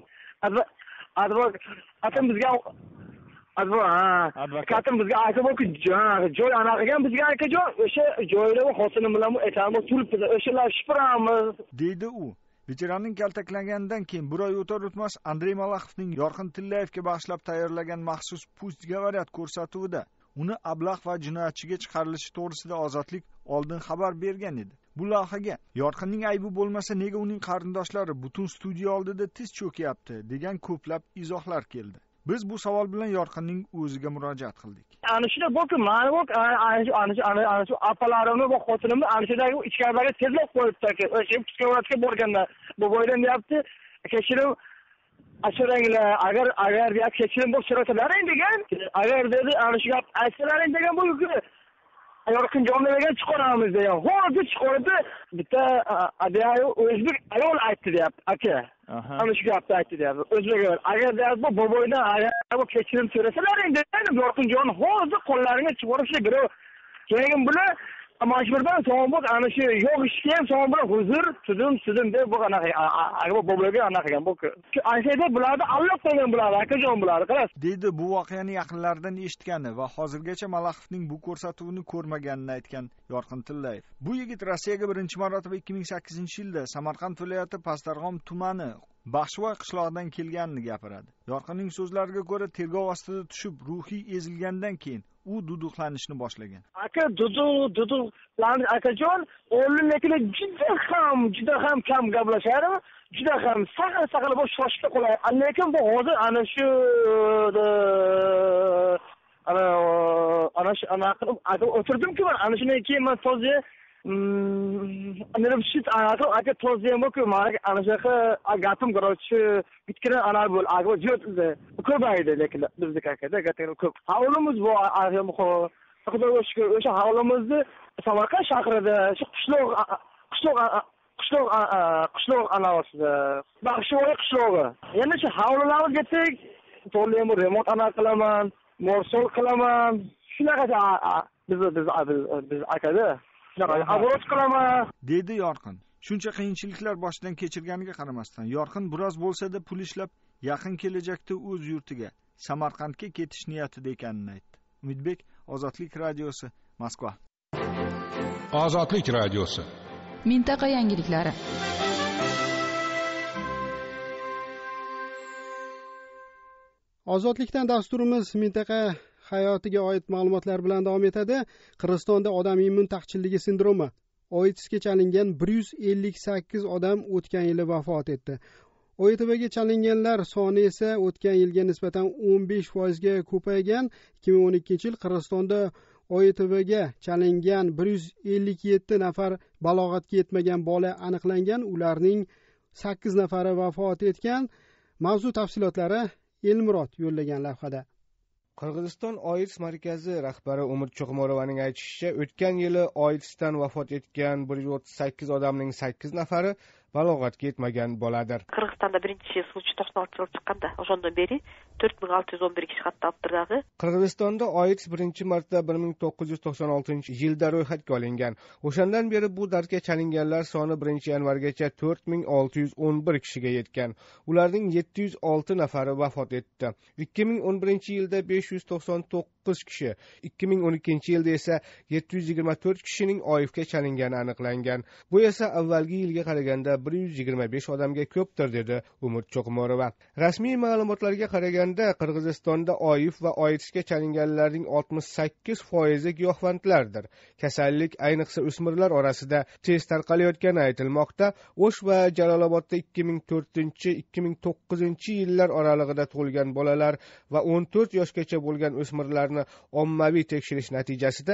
Atam bizga advokatim bizga aytib o'tdi, joy anaqigan bizga akajon, o'sha joyda xotinim bilan aytamiz, turibdi, o'shalar shipiramiz, deydi u. Veteranning kaltaklagandan keyin bir oy o'tar-o'tmas Andrey Malaxovning Yorqin Tillayevga bag'ishlab tayyorlagan maxsus Pust Говорят ko'rsatuvida uni ablah va jinoyatchiga chiqarilishi to'g'risida Ozodlik oldin xabar bergan edi. Bu lavhaga Yorqinning aybi bo'lmasa nega uning qarindoshlari butun studiya oldida tiz cho'kyapti degan ko'plab izohlar keldi. Biz bu savol bilan Yorqinning o'ziga murojaat qildik. Ana shunda bo'ldi, mana bu ana shu apalarimni va xotinimni ana shundagi ichkariga tezlab qo'yibdi aka. O'sha psixologga borganda bu bo'ydan deyapti, kechirim Aşırınglar agar ya kechirim bo'lib so'rasalaring degan. Agar dedi ana shu gap aytsalaring degan bu Yorqin jonni degan chiqaramiz degan. Hozir chiqardi bitta o'zbek ayol aytdi deyapti aka. Ana shu gapni aytdi deyapti. O'zbek ayol agar deyapti bu boboydan agar bu kechirim so'rasalaring degan Yorqin jon hozir qo'llaringga chiqarishni birov keyin bular majburdan so'ng bu ana shu yo'q ishga ham so'ng bilan huzur tudim deb bu anaqa agar boboyga anaqa qilgan bu aytadi bularni alloh qo'ygan bular akajon bular qarang deydi bu voqeani yaqinlaridan eshitgani va hozirgacha Malaxovning bu ko'rsatuvini ko'rmaganini aytgan Yorqin Tillayev. Bu yigit Rossiyaga birinchi marotaba 2008-yilda Samarqand viloyati Pastdarg'om tumani Baxshivoy qishlog'idan kelganini gapiradi. Yorqinning so'zlariga ko'ra tergov ostida tushib ruhiy ezilgandan keyin u duduqlanishni boshlagan. Aka duduqlanish akajon o'limnikilar juda ham kam gaplashadi. Juda ham saqil bu shoshib qoladi. Lekin bu hozir ana shu ana o'tirdim-ku men ana shundan keyin men to'zi aka to'ziyamku mana ana shunaqa gapim qarorchi bitkina ana bo'l ag'o jo'tdi ko'paydi lekin bizdek akada ko'p hovlimiz bu xudoga shukr o'sha hovlimizni Samarqand shahrida shu qishloq anosida Baxshivoy qishlog'i yana shu hovlilarni ketdik to'g'ri remont ana qilaman morsol qilaman shunaqa biz akada deydi Yorqin. Shuncha qiyinchiliklar boshidan kechirganiga qaramasdan Yorqin biroz bo'lsa-da pul ishlab yaqin kelajakda o'z yurtiga Samarqandga ketish niyatida ekanini aytdi. Umidbek, Ozodlik radiosi, Moskva. Ozodlik radiosi. Mintaqa yangiliklari. Ozodlikdan dasturimiz mintaqa hayotiga oid ma'lumotlar bilan davom etadi. Qirg'izistonda odam immun taqchilligi sindromi OIDSga chalingan 158 odam o'tgan yili vafot etdi. OIDSga chalinganlar soni esa o'tgan yilga nisbatan 15% ga ko'paygan. 2012-yil Qirg'izistonda OIDSga chalingan 157 nafar balog'atga yetmagan bola aniqlangan. Ularning 8 nafari vafot etgan. Mavzu tafsilotlari Elmurod yo'llagan lavhada. Qirg'iziston AIDS markazi rahbari Umid Cho'qmorovaning aytishicha, o'tgan yili AIDSdan vafot etgan 138 odamning 8 nafari balog'atga yetmagan boladir. Qirg'izistonda birinchi случай 96 yil chiqqanda, o'shandan beri 4611 kishi xattaptir dag'i. Qirg'izistonda AIDS birinchi marta 1996-yilda ro'yxatga olingan. O'shandan beri bu dardga chalinganlar soni 1-yanvargacha 4611 kishiga yetgan. Ularning 706 nafari vafot etdi. 2011-yilda 599 kishi, 2012-yilda esa 724 kishining OIDSga chalingani aniqlangan. Bu esa avvalgi yilga qaraganda 125 odamga ko'pdir, dedi Umid Cho'qmorova. Rasmiy ma'lumotlarga qaraganda Qirg'izistonda OIDS va AIDSga chalinganlarning 68% giyohvandlardir. Kasallik ayniqsa o'smirlar orasida tez tarqalayotgani aytilmoqda. O'sh va Jalolobodda 2004-2009-yillar oralig'ida tug'ilgan bolalar va 14 yoshgacha bo'lgan o'smirlarni ommaviy tekshirish natijasida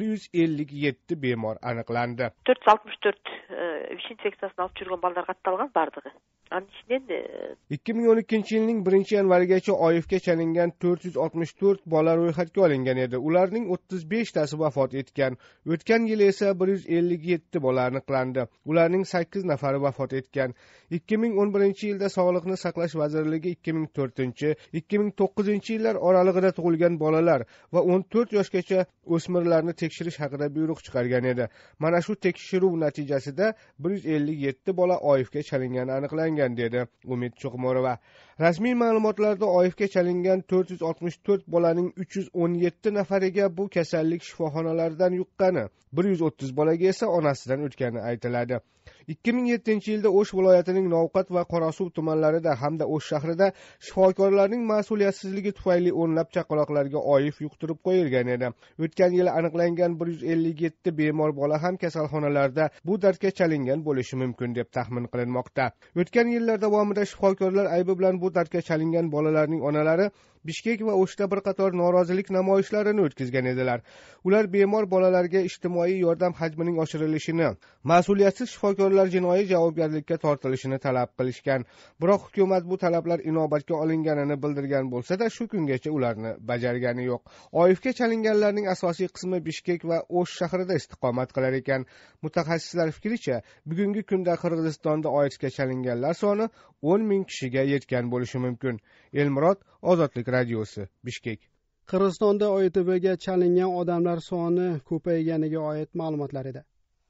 157 bemor aniqlandi. 464 vish infeksiyasini olib yurgan bolalar qatalgan bardig'i. Aning ichidan 2012-yilning 1-yanvarigacha OIDSga chalingan 464 bola ro'yxatga olingan edi. Ularning 35 tasi vafot etgan. O'tgan yil esa 157 bola aniqlandi. Ularning 8 nafari vafot etgan. 2011-yilda Sog'liqni saqlash vazirligi 2004-2009-yillar oralig'ida tug'ilgan bolalar va 14 yoshgacha o'smirlarni tekshirish haqida buyruq chiqargan edi. Mana shu tekshiruv natijasida 157 bola OIDSga chalingani aniqlangan, dedi Umid Cho'qmorova. Rasmiy ma'lumotlarda OIDSga chalingan 464 bolaning 317 nafariga bu kasallik shifoxonalardan yuqqani, 130 bolaga esa onasidan o'tgani aytiladi. 2007-yilda O'sh viloyatining Novqat va Qorasuv tumanlarida hamda O'sh shahrida shifokorlarning mas'uliyatsizligi tufayli o'nlab chaqaloqlarga OIDS yuqtirib qo'yilgan edi. O'tgan yili aniqlangan 157 bemor bola ham kasalxonalarda bu dardga chalingan bo'lishi mumkin deb taxmin qilinmoqda. O'tgan yillar davomida shifokorlar aybi bilan bu dardga chalingan bolalarning onalari Bishkek va O'shda bir qator norozilik namoyishlarini o'tkazgan edilar. Ular bemor bolalarga ijtimoiy yordam hajmining oshirilishini, mas'uliyatsiz shifokorlar jinoiy javobgarlikka tortilishini talab qilishgan. Biroq hukumat bu talablar inobatga olinganini bildirgan bo'lsa-da, shu kungacha ularni bajargani yo'q. OIFga chalinganlarning asosiy qismi Bishkek va O'sh shahrida istiqomat qilar ekan. Mutaxassislar fikricha, bugungi kunda Qirg'izistonda OIFga chalinganlar soni 10 ming kishiga yetgan bo'lishi mumkin. Elmurod, Ozodlik radiosi, Bishkek. Qirg'izistonda OITBga chalingan odamlar soni ko'payganiga oid ma'lumotlar edi.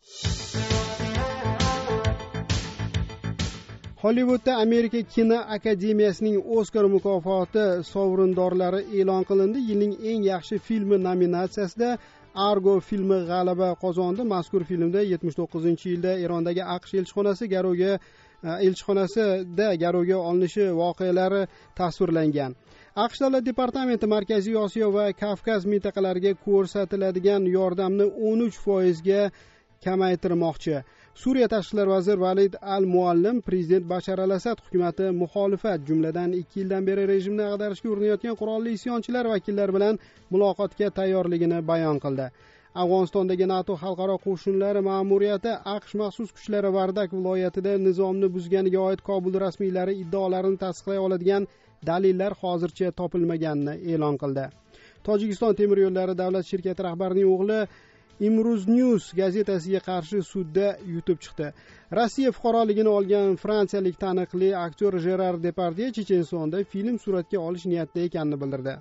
Hollywoodda Amerika kino akademiyasining Oskar mukofoti sovrindorlari e'lon qilindi. Yilning eng yaxshi filmi nominatsiyasida Argo filmi g'alaba qozondi. Mazkur filmda 79-yilda Erondagi AQSh elchixonasida garovga olinishi voqealari tasvirlangan. AQSh davlat departamenti Markaziy Osiyo va Kavkaz mintaqalariga ko'rsatiladigan yordamni 13% ga kamaytirmoqchi. Suriya tashqi ishlar vaziri Valid al-Muallim prezident Bashar al-Asad hukumati muxolifat, jumladan 2 yildan beri rejimni ag'darishga urinayotgan qurolli isyonchilar vakillari bilan muloqotga tayyorligini bayon qildi. Afg'onistondagi NATO xalqaro qo'shinlari ma'muriyati AQSh maxsus kuchlari Vardak viloyatida nizomni buzganiga oid Kobul rasmiylari iddaolarini tasdiqlay oladigan dalillar hozircha topilmaganini e'lon qildi. Tojikiston temir yo'llari davlat shirkati rahbarining o'g'li Imruz News gazetasiga qarshi sudda yutib chiqdi. Rossiya fuqaroligini olgan fransiyalik taniqli aktyor Jerar Depardye Chechenistonda film suratga olish niyatida ekanini bildirdi.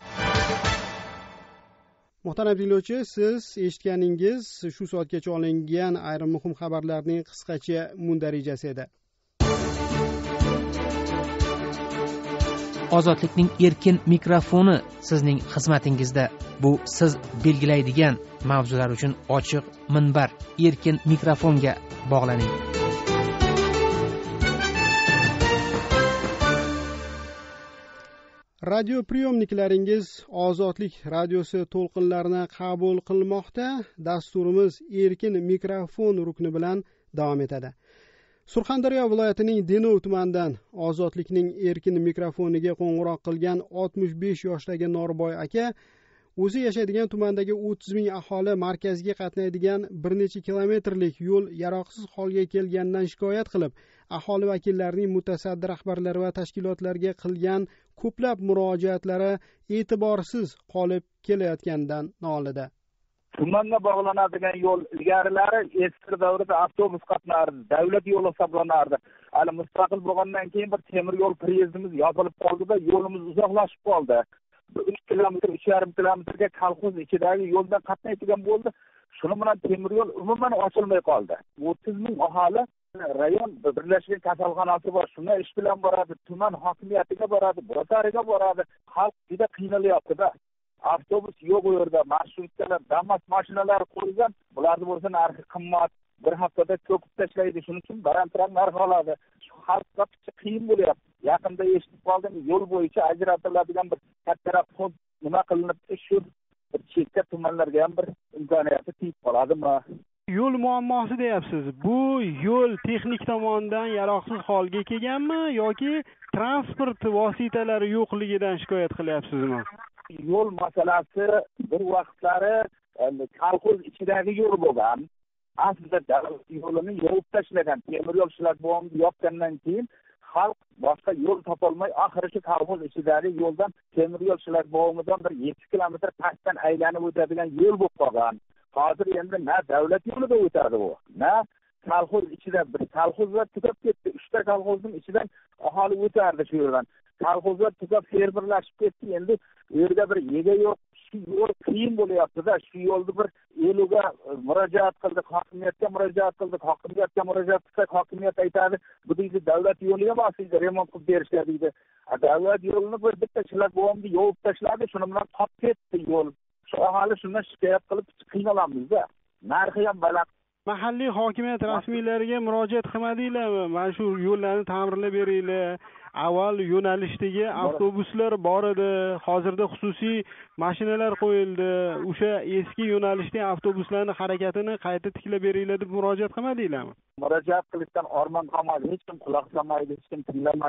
Muhtaram tinglovchi, siz eshitganingiz shu soatgacha olingan ayrim muhim xabarlarning qisqacha mundarijasi edi. Ozodlikning erkin mikrofoni sizning xizmatingizda. Bu siz belgilaydigan mavzular uchun ochiq minbar. Erkin mikrofonga bog'laning. Radio priyomniklaringiz Ozodlik radiosi to'lqinlarini qabul qilmoqda. Dasturimiz erkin mikrofon rukni bilan davom etadi. Surxondaryo viloyatining Denov tumanidan Ozodlikning erkin mikrofoniga qo'ng'iroq qilgan 65 yoshdagi Norboy aka o'zi yashaydigan tumandagi 30 ming aholi markazga qatnaydigan bir necha kilometrlik yo'l yaroqsiz holga kelganidan shikoyat qilib, aholi vakillarining mutasaddi rahbarlari va tashkilotlarga qilgan ko'plab murojaatlari e'tiborsiz qolib kelayotganidan nolidi. Tumanga bog'lanadigan yo'l ilgarilari eski davrda avtobus qatnardi, davlat yo'li hisoblanardi. Hali mustaqil bo'lgandan keyin bir temir yo'l pryezdimiz yopilib qoldi-da, yo'limiz uzoqlashib qoldi. 3 kilometr, 3,5 kilometrga kolxoz ichidagi yo'ldan qatnaydigan bo'ldi. Shuning bilan temir yo'l umuman ochilmay qoldi. 30 ming aholi rayon birlashgan kasalxonasi bor. Shunga ish bilan boradi, tuman hokimiyatiga boradi, botariga boradi. Xalq juda qiynalyapti-da. Avtobus yo'q u yerda, marshrutkalar, damas mashinalar qo'ygan. Bularni bo'lsa narxi qimmat, bir haftada ko'pib tashlaydi. Shuning uchun balandroq narx oladi. Shu xalqqa qiyin bo'lyapti. Yaqinda eshitib qoldim, yo'l bo'yicha ajratiladigan bir kattaroq fond nima qilinibdi, shu bir chekka tumanlarga ham bir imkoniyati tegib qoladimi? Yo'l muammosi deyapsiz. Bu yo'l texnik tomondan yaroqsiz holga kelganmi yoki transport vositalari yo'qligidan shikoyat qilyapsizmi? Yo'l masalasi bir vaqtlari kolxoz ichidagi yo'l bo'lgan. Aslida davlat yo'lini yopib tashlagan. Temir yo'l shlagbaumni yopgandan keyin xalq boshqa yo'l topolmay, oxiri kolxoz ichidagi yo'ldan temir yo'l shlagbaumidan bir 7 kilometr pastdan aylanib o'tadigan yo'l bo'lib qolgan. Hozir endi na davlat yo'lida o'tadi u, na kolxoz ichida bir kolxozlar tugab ketdi. 3 ta kolxozning ichidan aholi o'tardi shu yerdan. Kolxozlar tugab fermerlashib ketdi. Endi u yerda bir ega yo'q. Shu yo'l qiyin bo'lyapti-da. Shu yo'lni bir eluga murojaat qildik, hokimiyatga murojaat qildik. Hokimiyatga murojaat qilsak, hokimiyat aytadi, bu deydi davlat yo'liga bosinglar, remont qilib berishlar deydi. Davlat yo'lini bir bitta shlagbaumni yopib tashladi, shuni bilan qolib ketdi yo'l. Shu aholi shundan shikoyat qilib qiynalamiz-da. Narxi ham baland. Mahalliy hokimiyat rasmiylariga murojaat qilmadinglarmi? Mana shu yo'llarni ta'mirlab beringlar. Avval yo'nalishdagi avtobuslar bor edi, hozirda xususiy mashinalar qo'yildi. O'sha eski yo'nalishdagi avtobuslarning harakatini qayta tiklab beringlar deb murojaat qilmadinglarmi? Murojaat qilishdan orman qolmadi, hech kim quloq solmaydi, hech kim tinglamaydi.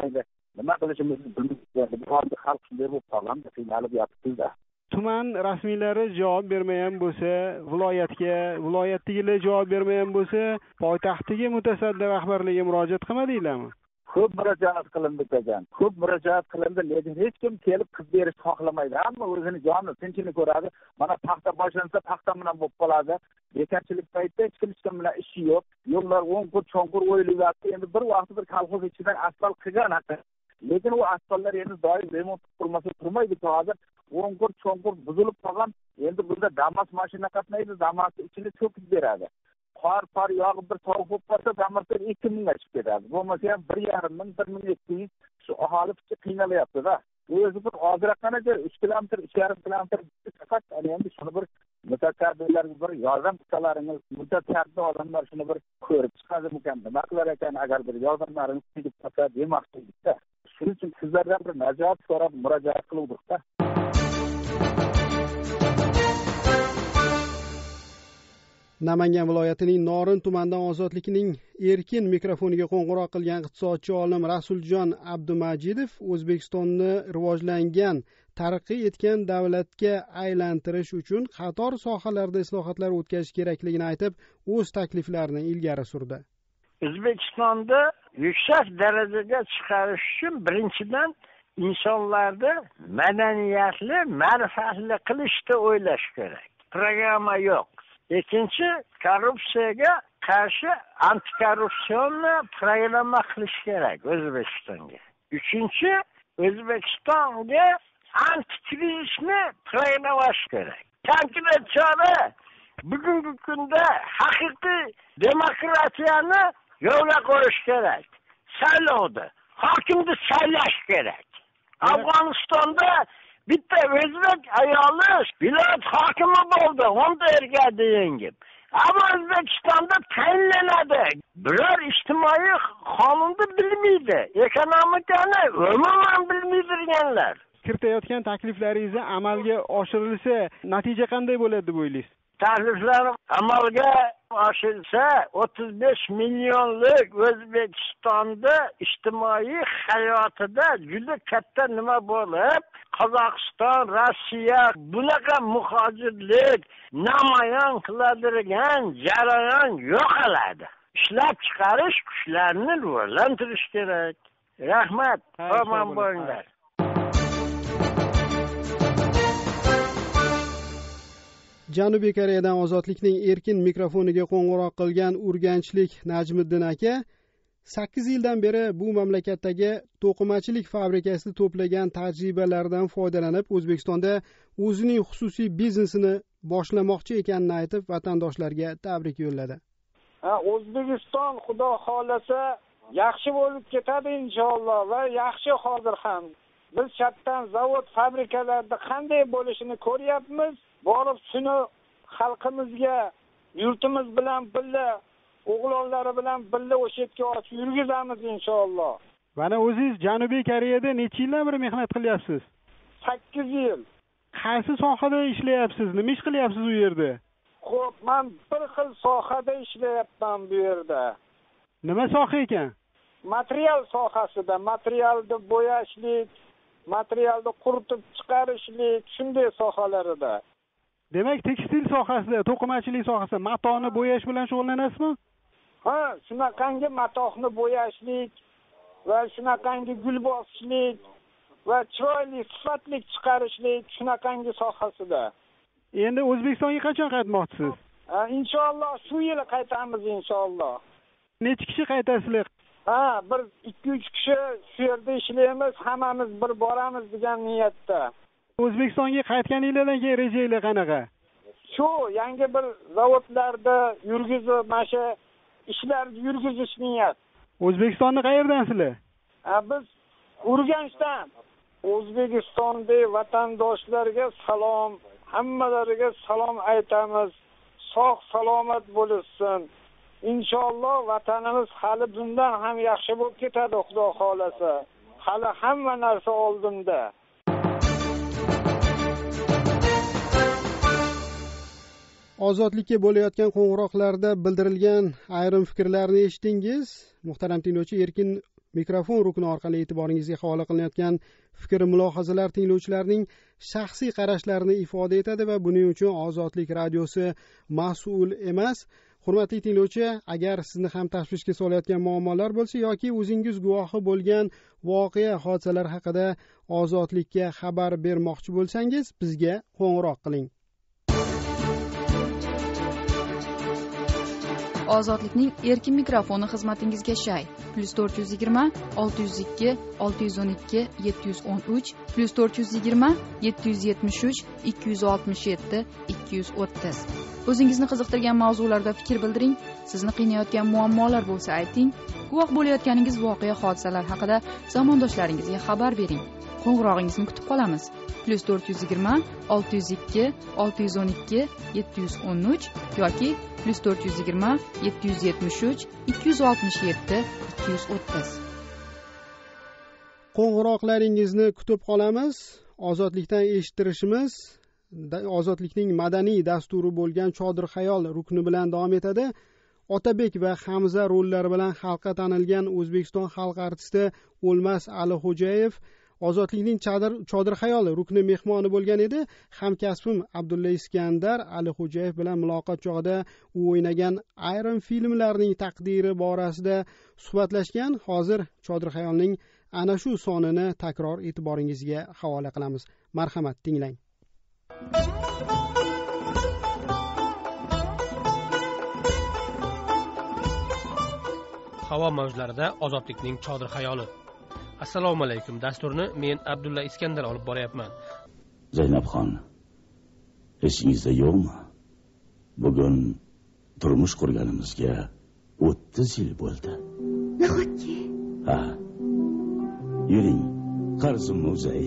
nima qilishimizni bilmayapmiz. Hozir xalq shunday bo'lib qolgan, qiynalib yotibmiz-da. Tuman rasmiylari javob bermagan bo'lsa, viloyatdagilar javob bermagan bo'lsa, poytaxtga mutasaddi rahbarlarga murojaat qilmadinglarmi? Ko'p murojaat qilindi ekan. Ko'p murojaat qilindi, lekin hech kim kelib qilib berishni xohlamaydi. Hamma o'zini joni tinchini ko'radi. Mana paxta boshlansa paxta bilan bo'lib qoladi. Bekarchilik paytida hech kim bilan ishi yo'q. Yo'llar o'nqur cho'nqur o'yilyapti. Endi bir vaqt bir kolxoz ichidan asfalt qilgan haqqi. Lekin u asfaltlar endi doim remont qilmasa turmaydi. Hozir o'nqur cho'nqur buzilib qolgan. Endi bunda Damas mashina qatnaydi, Damas ichini cho'kib beradi. Qor yog'ib bir sovuq bo'lib qolsa, Damaslar 2 mingga chiqib ketadi. Bo'lmasa ham 1,5 ming, 1 ming 200 shu aholi picha qiynalyapti-da. O'zi bir ozroqqanacha 3 kilometr, 2,5 kilometr faqat endi shuni bir mutasaddilarga bir yordam qilsalaringiz, mutasaddi odamlar shuni bir ko'rib chiqadi ekan, nima qilar ekan agar bir yordamlaringiz tegib qolsa demoqchidik-da. Shuning uchun sizlardan bir nazorat so'rab murojaat qildik-da. Namangan viloyatining Norin tumanidan Ozodlikning erkin mikrofoniga qo'ng'iroq qilgan iqtisodchi olim Rasuljon Abdumajidov O'zbekistonni rivojlangan, taraqqiy etgan davlatga aylantirish uchun qator sohalarda islohotlar o'tkazish kerakligini aytib, o'z takliflarini ilgari surdi. O'zbekistonda yuksak darajaga chiqarish uchun birinchidan insonlarni madaniyatli, ma'rifatli qilishni o'ylash kerak. Programma yo'q. Ikkinchi, korrupsiyaga qarshi antikorrupsion programma qilish kerak O'zbekistonga. Uchinchi, O'zbekistonga antikrizisni programlash kerak. Konkret chora bugungi kunda haqiqiy demokratiyani yo'lga qo'yish kerak. Saylovda hokimni saylash kerak. Afg'onistonda bitta o'zbek ayoli viloyat hokimi bo'ldi, 10 erkakni yengib. Ammo O'zbekistonda tayinlanadi. Biror ijtimoiy qonunni bilmaydi, ekonomikani umuman bilmaydiganlar. Kiritayotgan takliflaringizni amalga oshirilsa, natija qanday bo'ladi deb o'ylaysiz? Takliflar amalga oshirsa 35 millionlik O'zbekistonda ijtimoiy hayotida juda katta nima bo'lib, Qozog'iston, Rossiya bunaqa muhojirlik namoyon qiladigan jarayon yo'qoladi. Ishlab chiqarish kuchlarini rivojlantirish kerak. Rahmat, omon bo'linglar. Janubiy Koreyadan Ozodlikning erkin mikrofoniga qo'ng'iroq qilgan urganchlik Najmiddin aka 8 yildan beri bu mamlakatdagi to'qimachilik fabrikasida to'plagan tajribalaridan foydalanib O'zbekistonda o'zining xususiy biznesini boshlamoqchi ekanini aytib, vatandoshlarga tabrik yo'lladi. O'zbekiston xudo xolasa yaxshi bo'lib ketadi inshaalloh va yaxshi hozir ham. Biz chatdan zavod, fabrikalarda qanday bo'lishini ko'ryapmiz. Borib shuni xalqimizga, yurtimiz bilan birga, o'g'lonlari bilan birga o'sha yerga ochib yurgizamiz inshaalloh. Mana o'zingiz Janubiy Koreyada necha yildan beri mehnat qilyapsiz? 8 yil. Qaysi sohada ishlayapsiz? Nima ish qilyapsiz u yerda? Xo'p, men bir xil sohada ishlayapman bu yerda. Nima soha ekan? Material sohasida, materialni bo'yashlik, materialni quritib chiqarishlik, shunday sohalarida. Demak, tekstil sohasida, to'qimachilik sohasida matoni bo'yash bilan shug'ullanasizmi? Ha, shunaqangi matohni bo'yashlik va shunaqangi gul bosishlik va chiroyli, sifatli chiqarishlik shunaqangi sohasida. Endi O'zbekistonga qachon qaytmoqchisiz? Inshaalloh shu yil qaytamiz inshaalloh. Necha kishi qaytasizlar? Bir 2-3 kishi shu yerda ishlaymiz, hammamiz bir boramiz degan niyatda. O'zbekistonga qaytganingizdan keyin rejanglar qanaqa? Shu yangi bir zavodlarda yurgizib, mana shu ishlarni yurgizish niyat. O'zbekistonni qayerdansizlar? Biz Urganchdan. O'zbekistondagi vatandoshlarga salom, hammalariga salom aytamiz. Sog' salomat bo'lsin. Inshaalloh vatanimiz hali bundan ham yaxshi bo'lib ketadi, xudo xolasa. Hali hamma narsa oldinda. Ozodlikka bo'layotgan qo'ng'iroqlarda bildirilgan ayrim fikrlarni eshitdingiz. Muhtaram tinglovchi, erkin mikrofon rukni orqali e'tiboringizga havola qilinayotgan fikr mulohazalar tinglovchilarning shaxsiy qarashlarini ifoda etadi va buning uchun ozodlik radiosi mas'ul emas. Hurmatli tinglovchi, agar sizni ham tashvishga solayotgan muammolar bo'lsa yoki o'zingiz guvohi bo'lgan voqea hodisalar haqida ozodlikka xabar bermoqchi bo'lsangiz, bizga qo'ng'iroq qiling. Ozodlikning erkin mikrofoni xizmatingizga shay. +420 602 612 713 +420 773 267 230. O'zingizni qiziqtirgan mavzularda fikr bildiring. Sizni qiynayotgan muammolar bo'lsa ayting. Guvoh bo'layotganingiz voqea hodisalar haqida zamondoshlaringizga xabar bering. Qo'ng'irog'ingizni kutib qolamiz. +420 602 612 713 yoki +420 773 267 230. Qo'ng'iroqlaringizni kutib qolamiz. Ozodlikdan eshittirishimiz Ozodlikning madaniy dasturi bo'lgan Chodir xayol rukni bilan davom etadi. Otabek va Hamza rollari bilan xalqqa tanilgan O'zbekiston xalq artisti O'lmas Alixo'jayev Ozodlikning Chodir xayol rukni mehmoni bo'lgan edi. Hamkasbim Abdulla Iskandar Alixo'jayev bilan muloqot chog'ida u o'ynagan ayrim filmlarning taqdiri borasida suhbatlashgan. Hozir Chodir xayolning ana shu sonini takror e'tiboringizga havola qilamiz. Marhamat, tinglang. Havo mavjlarida ozodlikning Chodir xayoli. Assalomu alaykum. Dasturni men Abdulla Iskandar olib boryapman. Zaynabxon, esingizda yo'qmi? Bugun turmush qurganimizga 30 yil bo'ldi. Nahotki? Ha. Yuring, Qarzim muzey.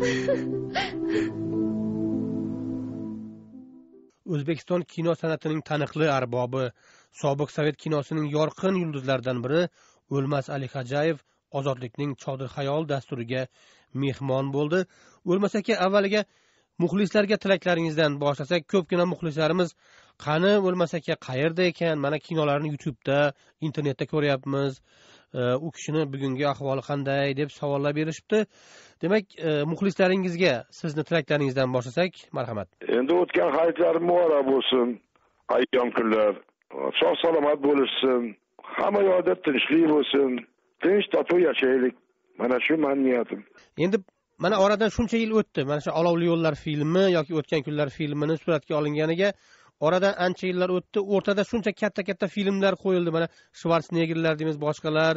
O'zbekiston kino san'atining taniqli arbobi, sobiq Sovet kinosining yorqin yulduzlaridan biri O'lmas Alixo'jayev Ozodlikning Chodir xayol dasturiga mehmon bo'ldi. O'lmas aka, avvaliga muxlislarga tilaklaringizdan boshlasak, ko'pgina muxlislarimiz qani O'lmas aka qayerda ekan? Mana kinolarni YouTube'da, internetda ko'ryapmiz. U kishini bugungi ahvoli qanday deb savollar berishibdi. Demak, muxlislaringizga sizni tilaklaringizdan boshlasak, marhamat. Endi o'tgan hayotlar muborak bo'lsin. Ayyom kunlar sog' salomat bo'lishsin. Hamma yoqda tinchlik bo'lsin. Tinch totuv yashaylik. Mana shu men niyatim. Endi mana oradan shuncha yil o'tdi. Mana shu Olovli yo'llar filmi yoki O'tgan kunlar filmini suratga olinganiga oradan ancha yillar o'tdi. O'rtada shuncha katta filmlar qo'yildi. Mana Schwarzeneggerlar deymiz, boshqalar,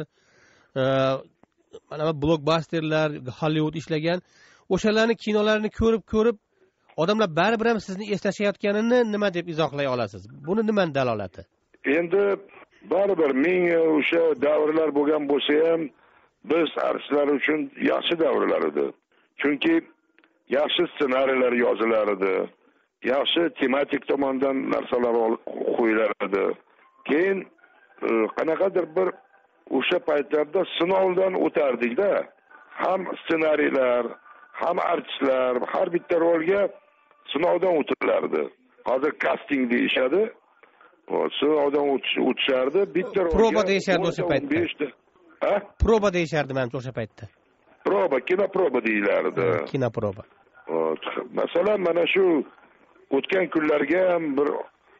mana blokbasterlar, Hollywood ishlagan. O'shalarning kinolarini ko'rib odamlar baribir ham sizni eslashayotganini nima deb izohlay olasiz? Buni nimaning dalolati? Endi baribir menga o'sha davrlar bo'lgan bo'lsa ham biz artistlar uchun yaxshi davrlar edi. Chunki yaxshi ssenariylar yozilar edi. Yaxshi tematik tomondan narsalar qo'yilar edi. Keyin qanaqadir bir o'sha paytlarda sinovdan o'tardik-da. Ham ssenariylar, ham artistlar har bitta rolga sinovdan o'tilardi. Hozir casting deyishadi. Sinovdan o'tishardi. Bitta rolga proba deyishardi o'sha paytda. Ha? Proba deyishardi men o'sha paytda. Kinoproba deyilardi. Kinoproba. Masalan, mana shu o'tgan kunlarga ham bir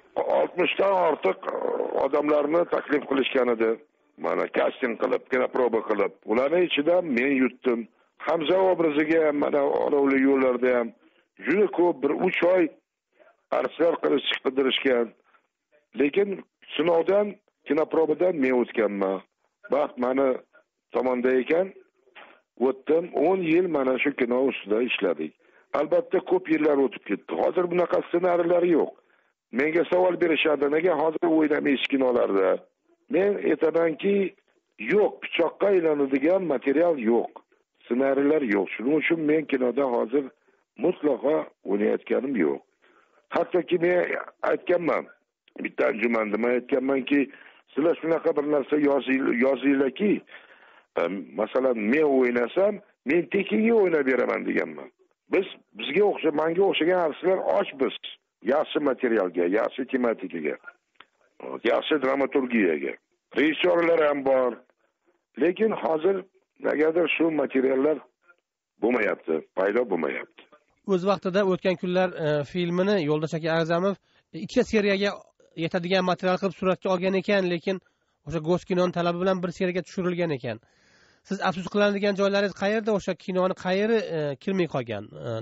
60 dan ortiq odamlarni taklif qilishgan edi. Mana casting qilib, kinoproba qilib, ularning ichidan men yutdim. Hamza obraziga ham mana Olovli yo'llarda ham juda ko'p, bir 3 oy artistlar qidirishgan. Lekin sinovdan, kinoprobadan men o'tganman. Baxt meni tomonda ekan, o'tdim. 10 yil mana shu kino ustida ishladik. Albatta ko'p yillar o'tib ketdi. Hozir bunaqa ssenariylar yo'q. Menga savol berishadi, nega hozir o'ynamaysiz kinolarda? Men aytamanki, yo'q, pichoqqa aylanadigan material yo'q. Ssenariylar yo'q. Shuning uchun men kinoda hozir mutlaqo o'ynayotganim yo'q. Hattoki men aytganman, bitta anjumanda men aytganmanki, sizlar shunaqa bir narsa yozinglarki, masalan, men o'ynasam, men tekinga o'ynab beraman deganman. Bizga manga o'xshagan artistlar ochmiz. Yaxshi materialga, yaxshi tematikaga, yaxshi dramaturgiyaga. Rejissyorlar ham bor. Lekin hozir negadir shu materiallar bo'lmayapti, paydo bo'lmayapti. O'z vaqtida o'tgan kunlar filmini Yo'ldosh aka A'zamov ikkita seriyaga yetadigan material qilib suratga olgan ekan, lekin o'sha Goskinoning talabi bilan bir seriyaga tushirilgan ekan. Siz afsus qiladigan joylaringiz qayerda? O'sha kinoni qayeri kirmay qolgan?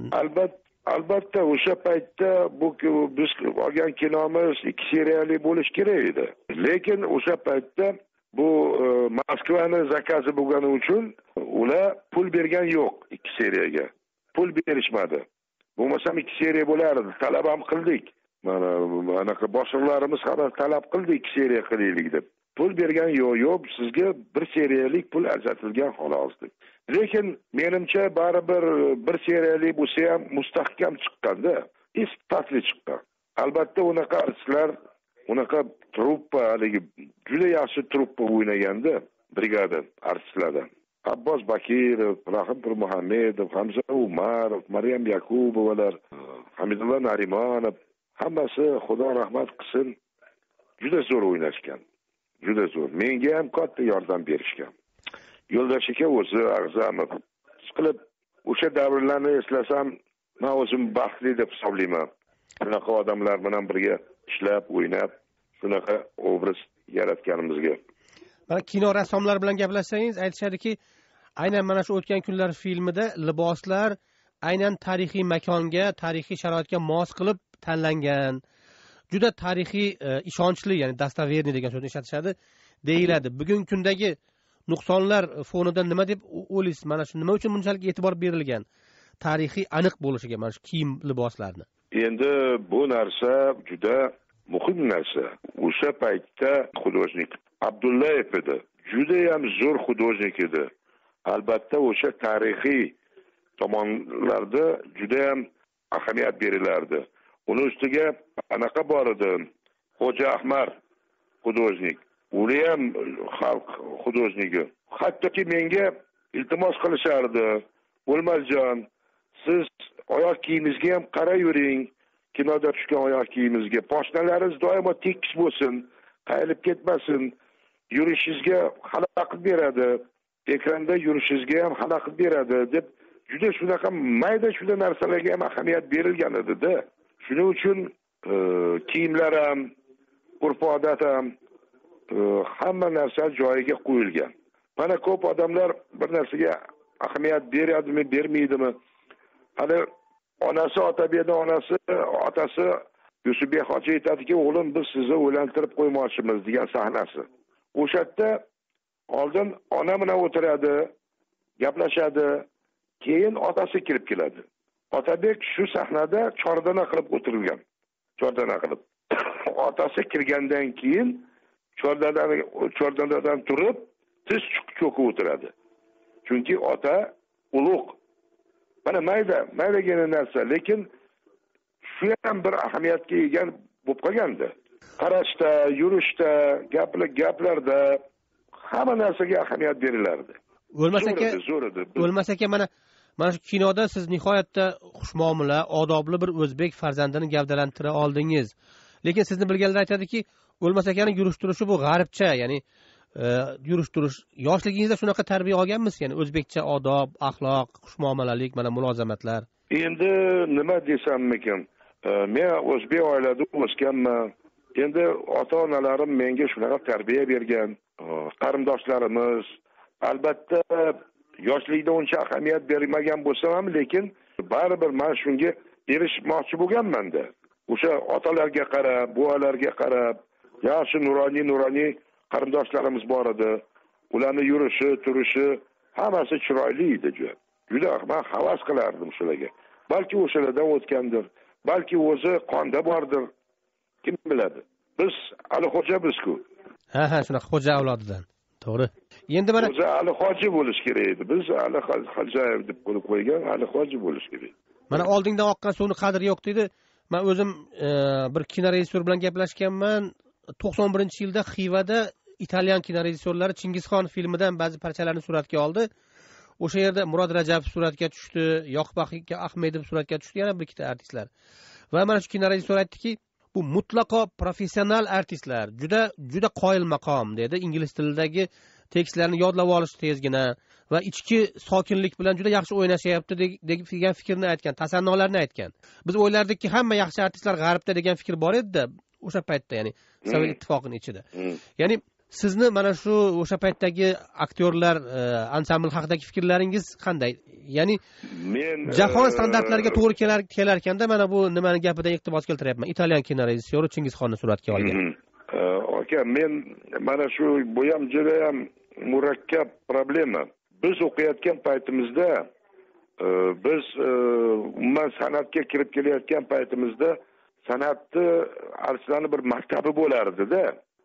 Albatta o'sha paytda bu biz olgan kinomiz 2 seriyali bo'lish kerak edi. Lekin o'sha paytda bu Moskvani zakazi bo'lgani uchun ular pul bergan yo'q 2 seriyaga. Pul berishmadi. Bo'lmasam 2 seriya bo'lardi. Talab ham qildik. Mana anaqa boshliqlarimiz ham talab qildi 2 seriya qilaylik deb. Pul bergan yo'q, sizga 1 seriyalik pul ajratilgan xolos deb. Lekin menimcha baribir 1 seriyalik bo'lsa ham mustahkam chiqqanda, sifatli chiqqan. Albatta unaqa artistlar, unaqa truppa, haligi juda yaxshi truppa o'ynaganda, brigada artistlardan. Abbos Bakirov, Rahim Pirmuhammedov, Hamza Umarov, Maryam Yakubovalar, Hamidullo Narimonov, hammasi Xudo rahmat qilsin, juda zo'r o'ynashgan. Juda zo'r. Menga ham katta yordam berishgan. Yo'ldosh aka o'zi A'zamov qilib o'sha davrlarni eslasam, men o'zim baxtli deb hisoblayman. Shunaqa odamlar bilan birga ishlab, o'ynab, shunaqa obraz yaratganimizga. Mana kino rassomlari bilan gaplashsangiz, aytishadiki, aynan mana shu o'tgan kunlar filmida liboslar aynan tarixiy makonga, tarixiy sharoitga mos qilib tanlangan. Juda tarixiy, ishonchli, ya'ni dastaverniy degan so'zni ishlatishadi, deyiladi. Bugungi kundagi nuqsonlar fonida nima deb o'ylaysiz? Mana shu nima uchun bunchalik e'tibor berilgan? Tarixiy aniq bo'lishiga mana shu kiyim liboslarni. Endi bu narsa juda muhim narsa. O'sha paytda hudojnik Abdullayev edi. Juda ham zo'r hudojnik edi. Albatta o'sha tarixiy tomonlarda juda ham ahamiyat berilardi. Uni ustiga anaqa bor edi. Xo'ja Ahmad hudojnik. U ham xalq hudojnigi. Hattoki menga iltimos qilishardi. O'lmasjon, siz oyoq kiyimingizga ham qarayvering. Kinoda tushgan oyoq kiyimingizga poshnalaringiz doimo tekis bo'lsin, qayilib ketmasin. Yurishingizga xalaqit beradi. Ekranda yurishingizga ham xalaqit beradi deb juda shunaqa mayda shunda narsalarga ham ahamiyat berilgan edi-da. Shuning uchun kiyimlar ham, urf-odat ham hamma narsa joyiga qo'yilgan. Mana ko'p odamlar bir narsaga ahamiyat beradimi, bermaydimi? Hali onasi Otabekning otasi Yusufbek hoji aytadiki, o'g'lim biz sizni o'ylantirib qo'ymoqchimiz degan sahnasi. O'sha yerda oldin ona bilan o'tiradi, gaplashadi, keyin otasi kirib keladi. Otabek shu sahnada chordana qilib o'tirilgan. Chordana qilib. Otasi kirgandan keyin chordanadan turib, tiz cho'kib o'tiradi. Chunki ota ulug'. Mana maydagina narsa, lekin shu ham bir ahamiyatga ega bo'lib qolgandi. Qarashda, yurishda, gaplarda hamma narsaga ahamiyat berilardi. O'lmas aka mana shu kinoda siz nihoyatda xushmuomala, odobli bir o'zbek farzandini gavdalantira oldingiz. Lekin sizni bilganlar aytadiki, O'lmas akaning yurish-turishi bu g'arbcha, ya'ni yurish-turish. Yoshligingizda shunaqa tarbiya olganmisiz? Ya'ni o'zbekcha odob, axloq, xushmuomalalik, mana mulozamatlar. Endi nima desammikin? Men o'zbek oilada o'sganman. Endi ota-onalarim menga shunaqa tarbiya bergan. Qarindoshlarimiz albatta yoshlikda uncha ahamiyat bermagan bo'lsam ham, lekin baribir men shunga erishmoqchi bo'lganman-da. O'sha otalarga qarab, buvalarga qarab, yaxshi nuroniy qarindoshlarimiz bor edi. Ularning yurishi, turishi hammasi chiroyli edi. Juda men havas qilardim shularga. Balki o'shalardan o'tgandir, balki o'zi qonda bordir. Kim biladi? Biz Ali Xo'ja biz-ku. Ha, shunaqa xo'ja avlodidan. To'g'ri. Endi mana o'zi Ali Xo'ja bo'lish kerak edi. Biz Ali Xo'jayev deb qo'ygan Ali Xo'ja bo'lish kerak. Mana oldingdan oqqan suvni qadri yo'q dedi. Men o'zim bir kino rejissyor bilan gaplashganman. 91-yilda Xivada italyan kino rejissyorlari Chingizxon filmidan ba'zi parchalarni suratga oldi. O'sha yerda Murod Rajabov suratga tushdi, Yoqub Ahmedov suratga tushdi, yana bir ikkita artistlar. Va mana shu kino rejissyor aytdiki, bu mutlaqo professional artistlar, juda qoyil maqom dedi. Ingliz tilidagi tekstlarni yodlab olish tezgina, va ichki sokinlik bilan juda yaxshi o'ynashyapti degan fikrni aytgan, tasannolarni aytgan. Biz o'ylardikki hamma yaxshi artistlar g'arbda degan fikr bor edi-da o'sha paytda, ya'ni Sovet ittifoqining ichida. Ya'ni sizni mana shu o'sha paytdagi aktyorlar ansambl haqidagi fikrlaringiz qanday? Ya'ni men jahon standartlariga to'g'ri kelar ekanda, mana bu nimani gapidan iqtibos keltiryapman. Italyan kino rejissyori Chingizxonni suratga olgan. Aka, men mana shu bu ham juda ham murakkab problema. Biz o'qiyotgan paytimizda, biz umuman san'atga kirib kelayotgan paytimizda san'atni arslani bir maktabi bo'lardi-da.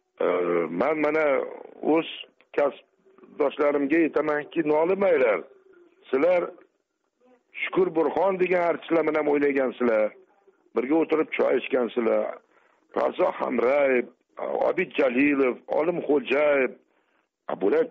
Men mana o'z kasbdoshlarimga aytamanki, nolimanglar. Sizlar Shukur Burxon degan artistlar bilan o'ynagansizlar. Birga o'tirib choy ichgansizlar. Razo Hamrayev, Obid Jalilov, Olim Xo'jayev, bular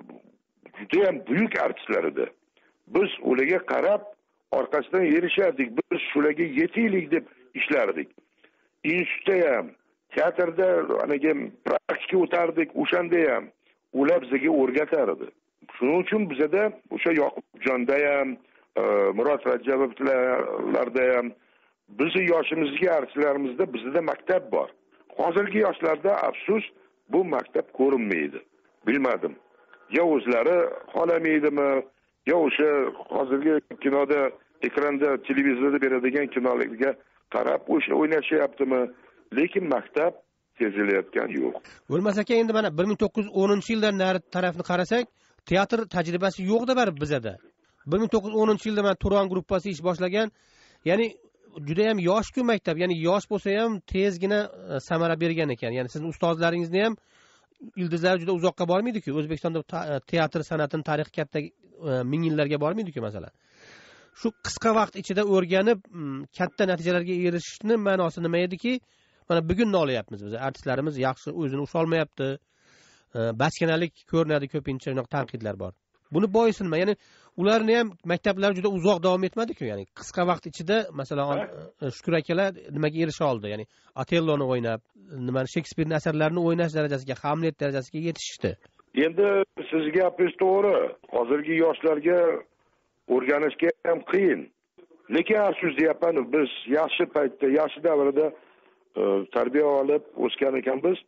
juda ham buyuk artistlar edi. Biz ularga qarab orqasidan erishardik. Biz shularga yetaylik deb ishlardik. Institutda ham, teatrda anaga praktika o'tardik, o'shanda ham ular bizga o'rgatardi. Shuning uchun bizda o'sha Yoqubjonda ham, Murod Rajabovlarda ham bizni yoshimizga artistlarimizda bizda maktab bor. Hozirgi yoshlarda afsus bu maktab ko'rinmaydi. Bilmadim. Ya o'zlari xolamaydimi, ya o'sha hozirgi kinoda, ekranda, televizorda beradigan kinolarga qarab o'sha o'ynashyaptimi? Lekin maktab sezilayotgan yo'q. Bo'lmasa endi mana 1910-yildan nari tarafni qarasak, teatr tajribasi yo'q-da baribir bizda. 1910-yilda mana Turon gruppasi ish boshlagan. Ya'ni juda ham yosh-ku maktab, ya'ni yosh bo'lsa ham tezgina samara bergan ekan. Ya'ni sizning ustozlaringizni ham ildizlar juda uzoqqa bormaydi-ku. O'zbekistonda teatr san'atining tarixi katta ming yillarga bormaydi-ku masalan. Shu qisqa vaqt ichida o'rganib, katta natijalarga erishishni ma'nosi nima ediki? Mana bugun nolayapmiz biz. Artistlarimiz yaxshi o'zini usha olmayapti. Bachkanalik ko'rinadi, ko'pincha shunaqa tanqidlar bor. Buni boisi nima? Ya'ni ularni ham maktablar juda uzoq davom etmadi-ku, ya'ni qisqa vaqt ichida masalan Shukur akalar nimaga erisha oldi? Ya'ni Otelloni o'ynab, nimani Shekspirning asarlarini o'ynash darajasiga, Hamlet darajasiga yetishdi. Endi siz gapingiz to'g'ri. Hozirgi yoshlarga o'rganishga ham qiyin. Lekin afsus deyapman, biz yaxshi paytda, yaxshi davrda tarbiya olib o'sgan ekanmiz.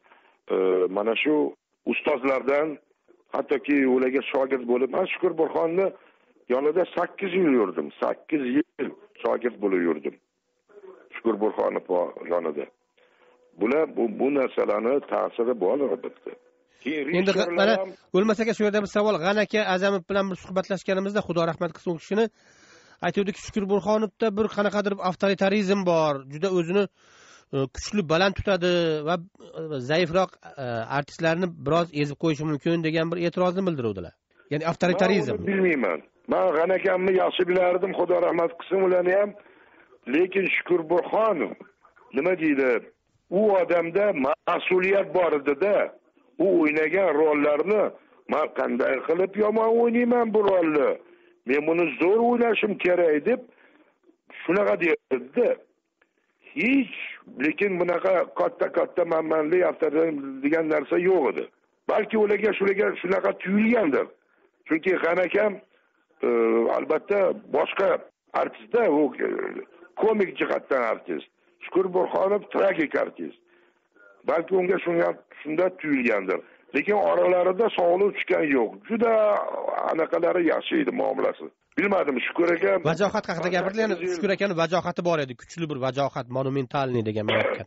Mana shu ustozlardan hattoki ularga shogird bo'lib, men Shukur Burxonni yonida 8 yil yurdim. 8 yil shogird bo'lib yurdim. Shukur Burxonov yonida. Bular bu narsalarni ta'siri bor albatta. Endi mana o'lmasaga shu yerda bir savol, G'ani aka Azamov bilan bir suhbatlashganimizda, Xudo rahmat qilsin u kishini, aytuvdiki, Shukur Burxonovda bir qanaqadir avtoritarizm bor, juda o'zini kuchli baland tutadi va zaifroq artistlarni biroz ezib qo'yishi mumkin degan bir e'tirozni bildiruvdilar. Ya'ni avtoritarizm. Bilmayman. Men G'ani akamni yaxshi bilardim, Xudo rahmat qilsin ularni ham. Lekin Shukur Burxonov nima deydi? U odamda mas'uliyat bor edi-da. U o'ynagan rollarni men qanday qilib yomon o'ynayman bu rolni? Men buni zo'r o'ynashim kerak deb shunaqa deydi. Hech, lekin bunaqa katta manmanli avtorizm degan narsa yo'q edi. Balki ularga shunaqa tuyulgandir. Chunki G'ani akam albatta boshqa artistda, u komik jihatdan artist. Shukur Burxonov tragik artist. Balki unga shunda tuyulgandir. Lekin oralarida sog'liq tushgan yo'q. Juda anaqalari yaxshi edi muomalasi. Bilmadim, Shukur aka vajohat haqida gapirdilar. Shukur akaning vajohati bor edi, kuchli bir vajohat, monumentalniy degan ma'noda.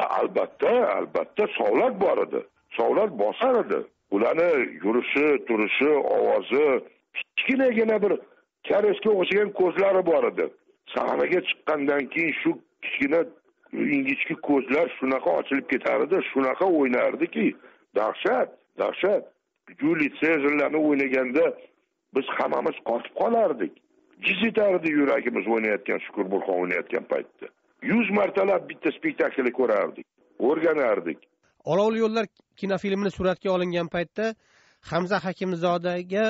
Albatta savlat bor edi. Savlat bosar edi. Ularni yurishi, turishi, ovozi, kichkinagina bir karesga o'xshagan ko'zlari bor edi. Sahnaga chiqqandan keyin shu kichkina ingichka ko'zlar shunaqa ochilib ketardi, shunaqa o'ynardiki, dahshat. Juli Sezarlarni o'ynaganda biz hammamiz qotib qolardik. Jiz etardi yuragimiz o'ynayotgan, Shukur Burxon o'ynayotgan paytda. 100 martalab bitta spektaklni ko'rardik, o'rganardik. Olovli yo'llar kinofilmini suratga olingan paytda Hamza Hakimzodaga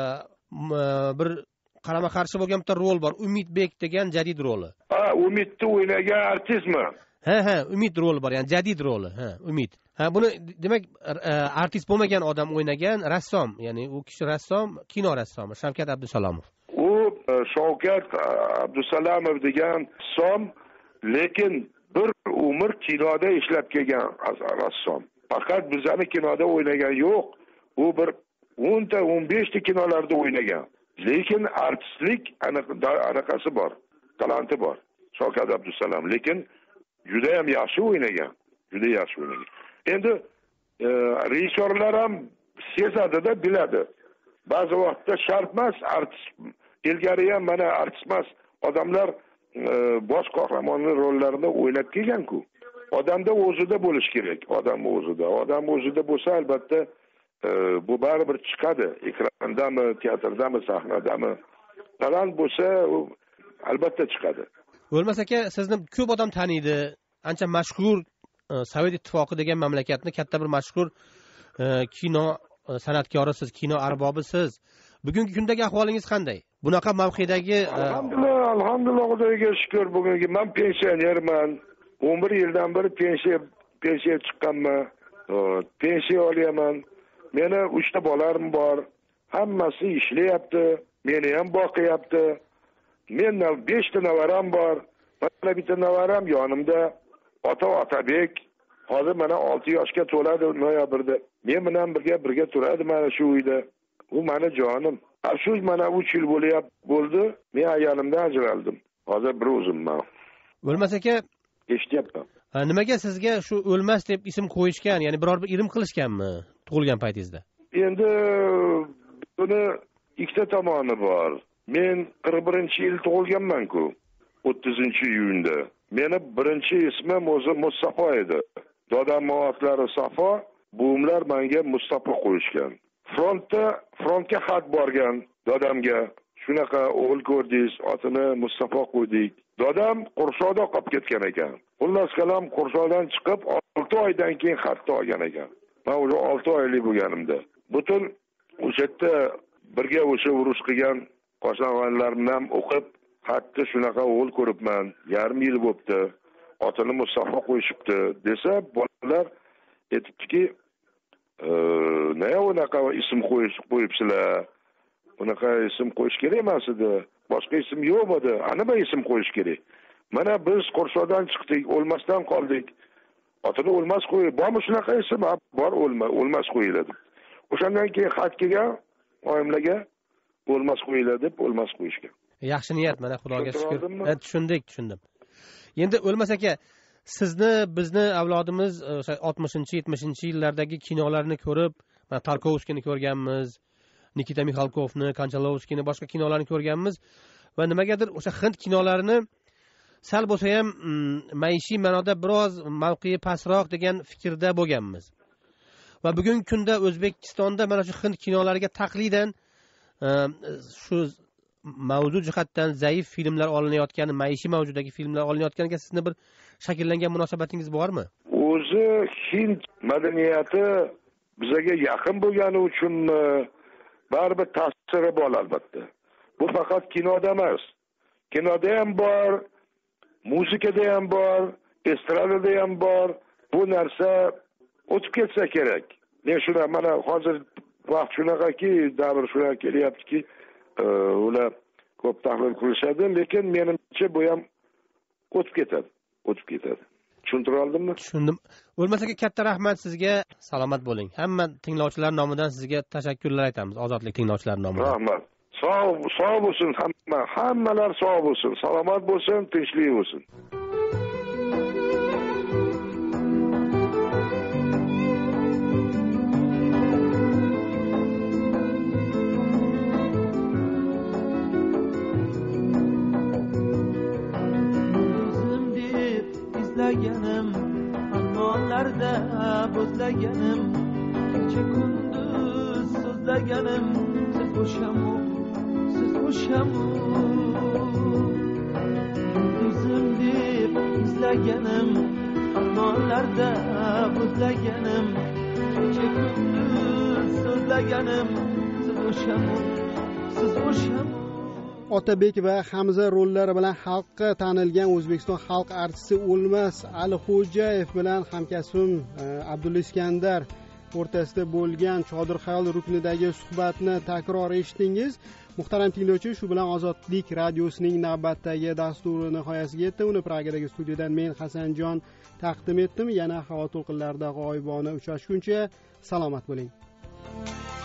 bir qarama-qarshi bo'lgan bitta rol bor. Umidbek degan jadid roli. Umidni o'ynagan artistmi? ha umid roli bor, ya'ni jadid roli. Ha, umid. Ha, buni demak artist bo'lmagan odam o'ynagan, rassom, ya'ni u kishi rassom, kino rassomi Shavkat Abdusalomov. U Shavkat Abdusalomov degan rassom, lekin bir umr kinoda ishlab kelgan rassom. Faqat bizani kinoda o'ynagan yo'q. U bir 10 ta 15 ta kinolarda o'ynagan. Lekin artistlik anaqasi bor, talanti bor. Shavkat Abdusalom, lekin juda ham yaxshi o'ynagan. Juda yaxshi o'ynagan. Endi rejissyorlar ham sezadi-da, biladi. Ba'zi vaqtda shart emas, artist ilgari ham mana artist emas odamlar bosh qahramonning rollarini o'ynab kelgan-ku. Odamda o'zida bo'lish kerak, odam o'zida bo'lsa albatta bu baribir chiqadi. Ekrandami, teatrdami, sahnadami. Talant bo'lsa albatta chiqadi. O'lmas aka, sizni ko'p odam taniydi. Ancha mashhur Sovet ittifoqi degan mamlakatni katta bir mashhur kino san'atkorisiz, kino arbobisiz. Bugungi kundagi ahvolingiz qanday? Bunaqa mavqedagi Alhamdulillah, Xudoga shukr. Bugungi men pensionerman. 11 yildan beri pensiya chiqqanman. Pensiya olyapman. Meni 3 ta bolarim bor. Hammasi ishlayapti. Meni ham boqyapti. Mendan 5 ta navaram bor. Mana bitta navaram yonimda. Otabek. Hozir mana 6 yoshga to'ladi noyabrda. Men bilan birga turadi mana shu uyda. U meni jonim. Afsus, mana 3 yil bo'ldi. Men ayolimdan ajraldim. Hozir bir o'zimman. O'lmas aka, eshityapman. Nimaga sizga shu O'lmas deb ism qo'yishgan? Ya'ni biror bir ilm qilishganmi tug'ilgan paytingizda? Endi buni ikkita tomoni bor. Men 41-yil tug'ilganman-ku. 30-iyunda. Meni birinchi ismim o'zi Mustafa edi. Dadamning otlari Safo, buvimlar menga Mustafa qo'yishgan. Frontga xat borgan dadamga. Shunaqa o'g'il ko'rdingiz, otini Mustafa qo'ydik. Dadam Qurshoda qolib ketgan ekan. Xullas kalom Qurshodan chiqib 6 oydan keyin xatni olgan ekan. Men o'sha 6 oylik bo'lganimda. Butun o'sha yerda birga o'sha urush qilgan qo'shnalarimni ham o'qib, xatni shunaqa o'g'il ko'ribman. Yarim yil bo'libdi. Otini Mustafa qo'yishibdi desa, bolalar aytibdiki, "Nega unaqa ism qo'yibsizlar? Unaqa ism qo'yish kerak emas edi. Boshqa ism yo'q edi. Nima ism qo'yish kerak? Mana biz Qurshodan chiqdik, O'lmasdan qoldik. Otini O'lmas qo'yib, bormi shunaqa ism? Bor, O'lmas qo'yiladi." O'shandan keyin xat kelgan oyimlarga O'lmas qo'yiladi deb O'lmas qo'yishgan. Yaxshi niyat, mana Xudoga shukr. Tushundim. Endi O'lmas aka, bizni avlodimiz o'sha 60-70-yillardagi kinolarni ko'rib, mana Tarkovskiyni ko'rganmiz, Nikita Mixalkovni, Konchalovskiyni, boshqa kinolarni ko'rganmiz va nimagadir o'sha hind kinolarini sal bo'lsa ham maishiy ma'noda biroz mavqei pastroq degan fikrda bo'lganmiz. Va bugungi kunda O'zbekistonda mana shu hind kinolariga taqlidan shu mavzu jihatdan zaif filmlar olinayotgani, maishiy mavzudagi filmlar olinayotganiga sizni bir shakllangan munosabatingiz bormi? O'zi hind madaniyati bizga yaqin bo'lgani uchun baribir ta'siri bor albatta. Bu faqat kinoda emas. Kinoda ham bor, muzikada ham bor, estradada ham bor. Bu narsa o'tib ketsa kerak. Men shuna mana hozir vaqt shunaqaki, davr shunaqa kelyaptiki, ular ko'p tahlil qilishadi, lekin menimcha bu ham o'tib ketadi. Tushuntira oldimmi? Tushundim. O'lmas aka, katta rahmat sizga. Salomat bo'ling. Hamma tinglovchilar nomidan sizga tashakkurlar aytamiz. Ozodlik tinglovchilari nomidan. Rahmat. Sog' bo'lsin hammalar sog' bo'lsin, salomat bo'lsin, tinchlik bo'lsin. Izlaganim, armonlarda bo'zlaganim, kecha kunduz so'zlaganim, siz o'shamu. O'zim deb izlaganim, armonlarda bo'zlaganim, kecha kunduz so'zlaganim, siz o'shamu. otabek va hamza rollari bilan xalqqa tanilgan o'zbekiston xalq artisti o'lmas alixo'jayev bilan hamkasbim abdulla iskandar o'rtasida bo'lgan chodir xayol ruknidagi suhbatni takror eshitdingiz. Muhtaram tinglovchi, shu bilan ozodlik radiosining navbatdagi dasturi nihoyasiga yetdi. Uni Pragadagi studiyadan men Hasanjon taqdim etdim. Yana havo to'lqinlarida g'oyibona uchrashguncha salomat bo'ling.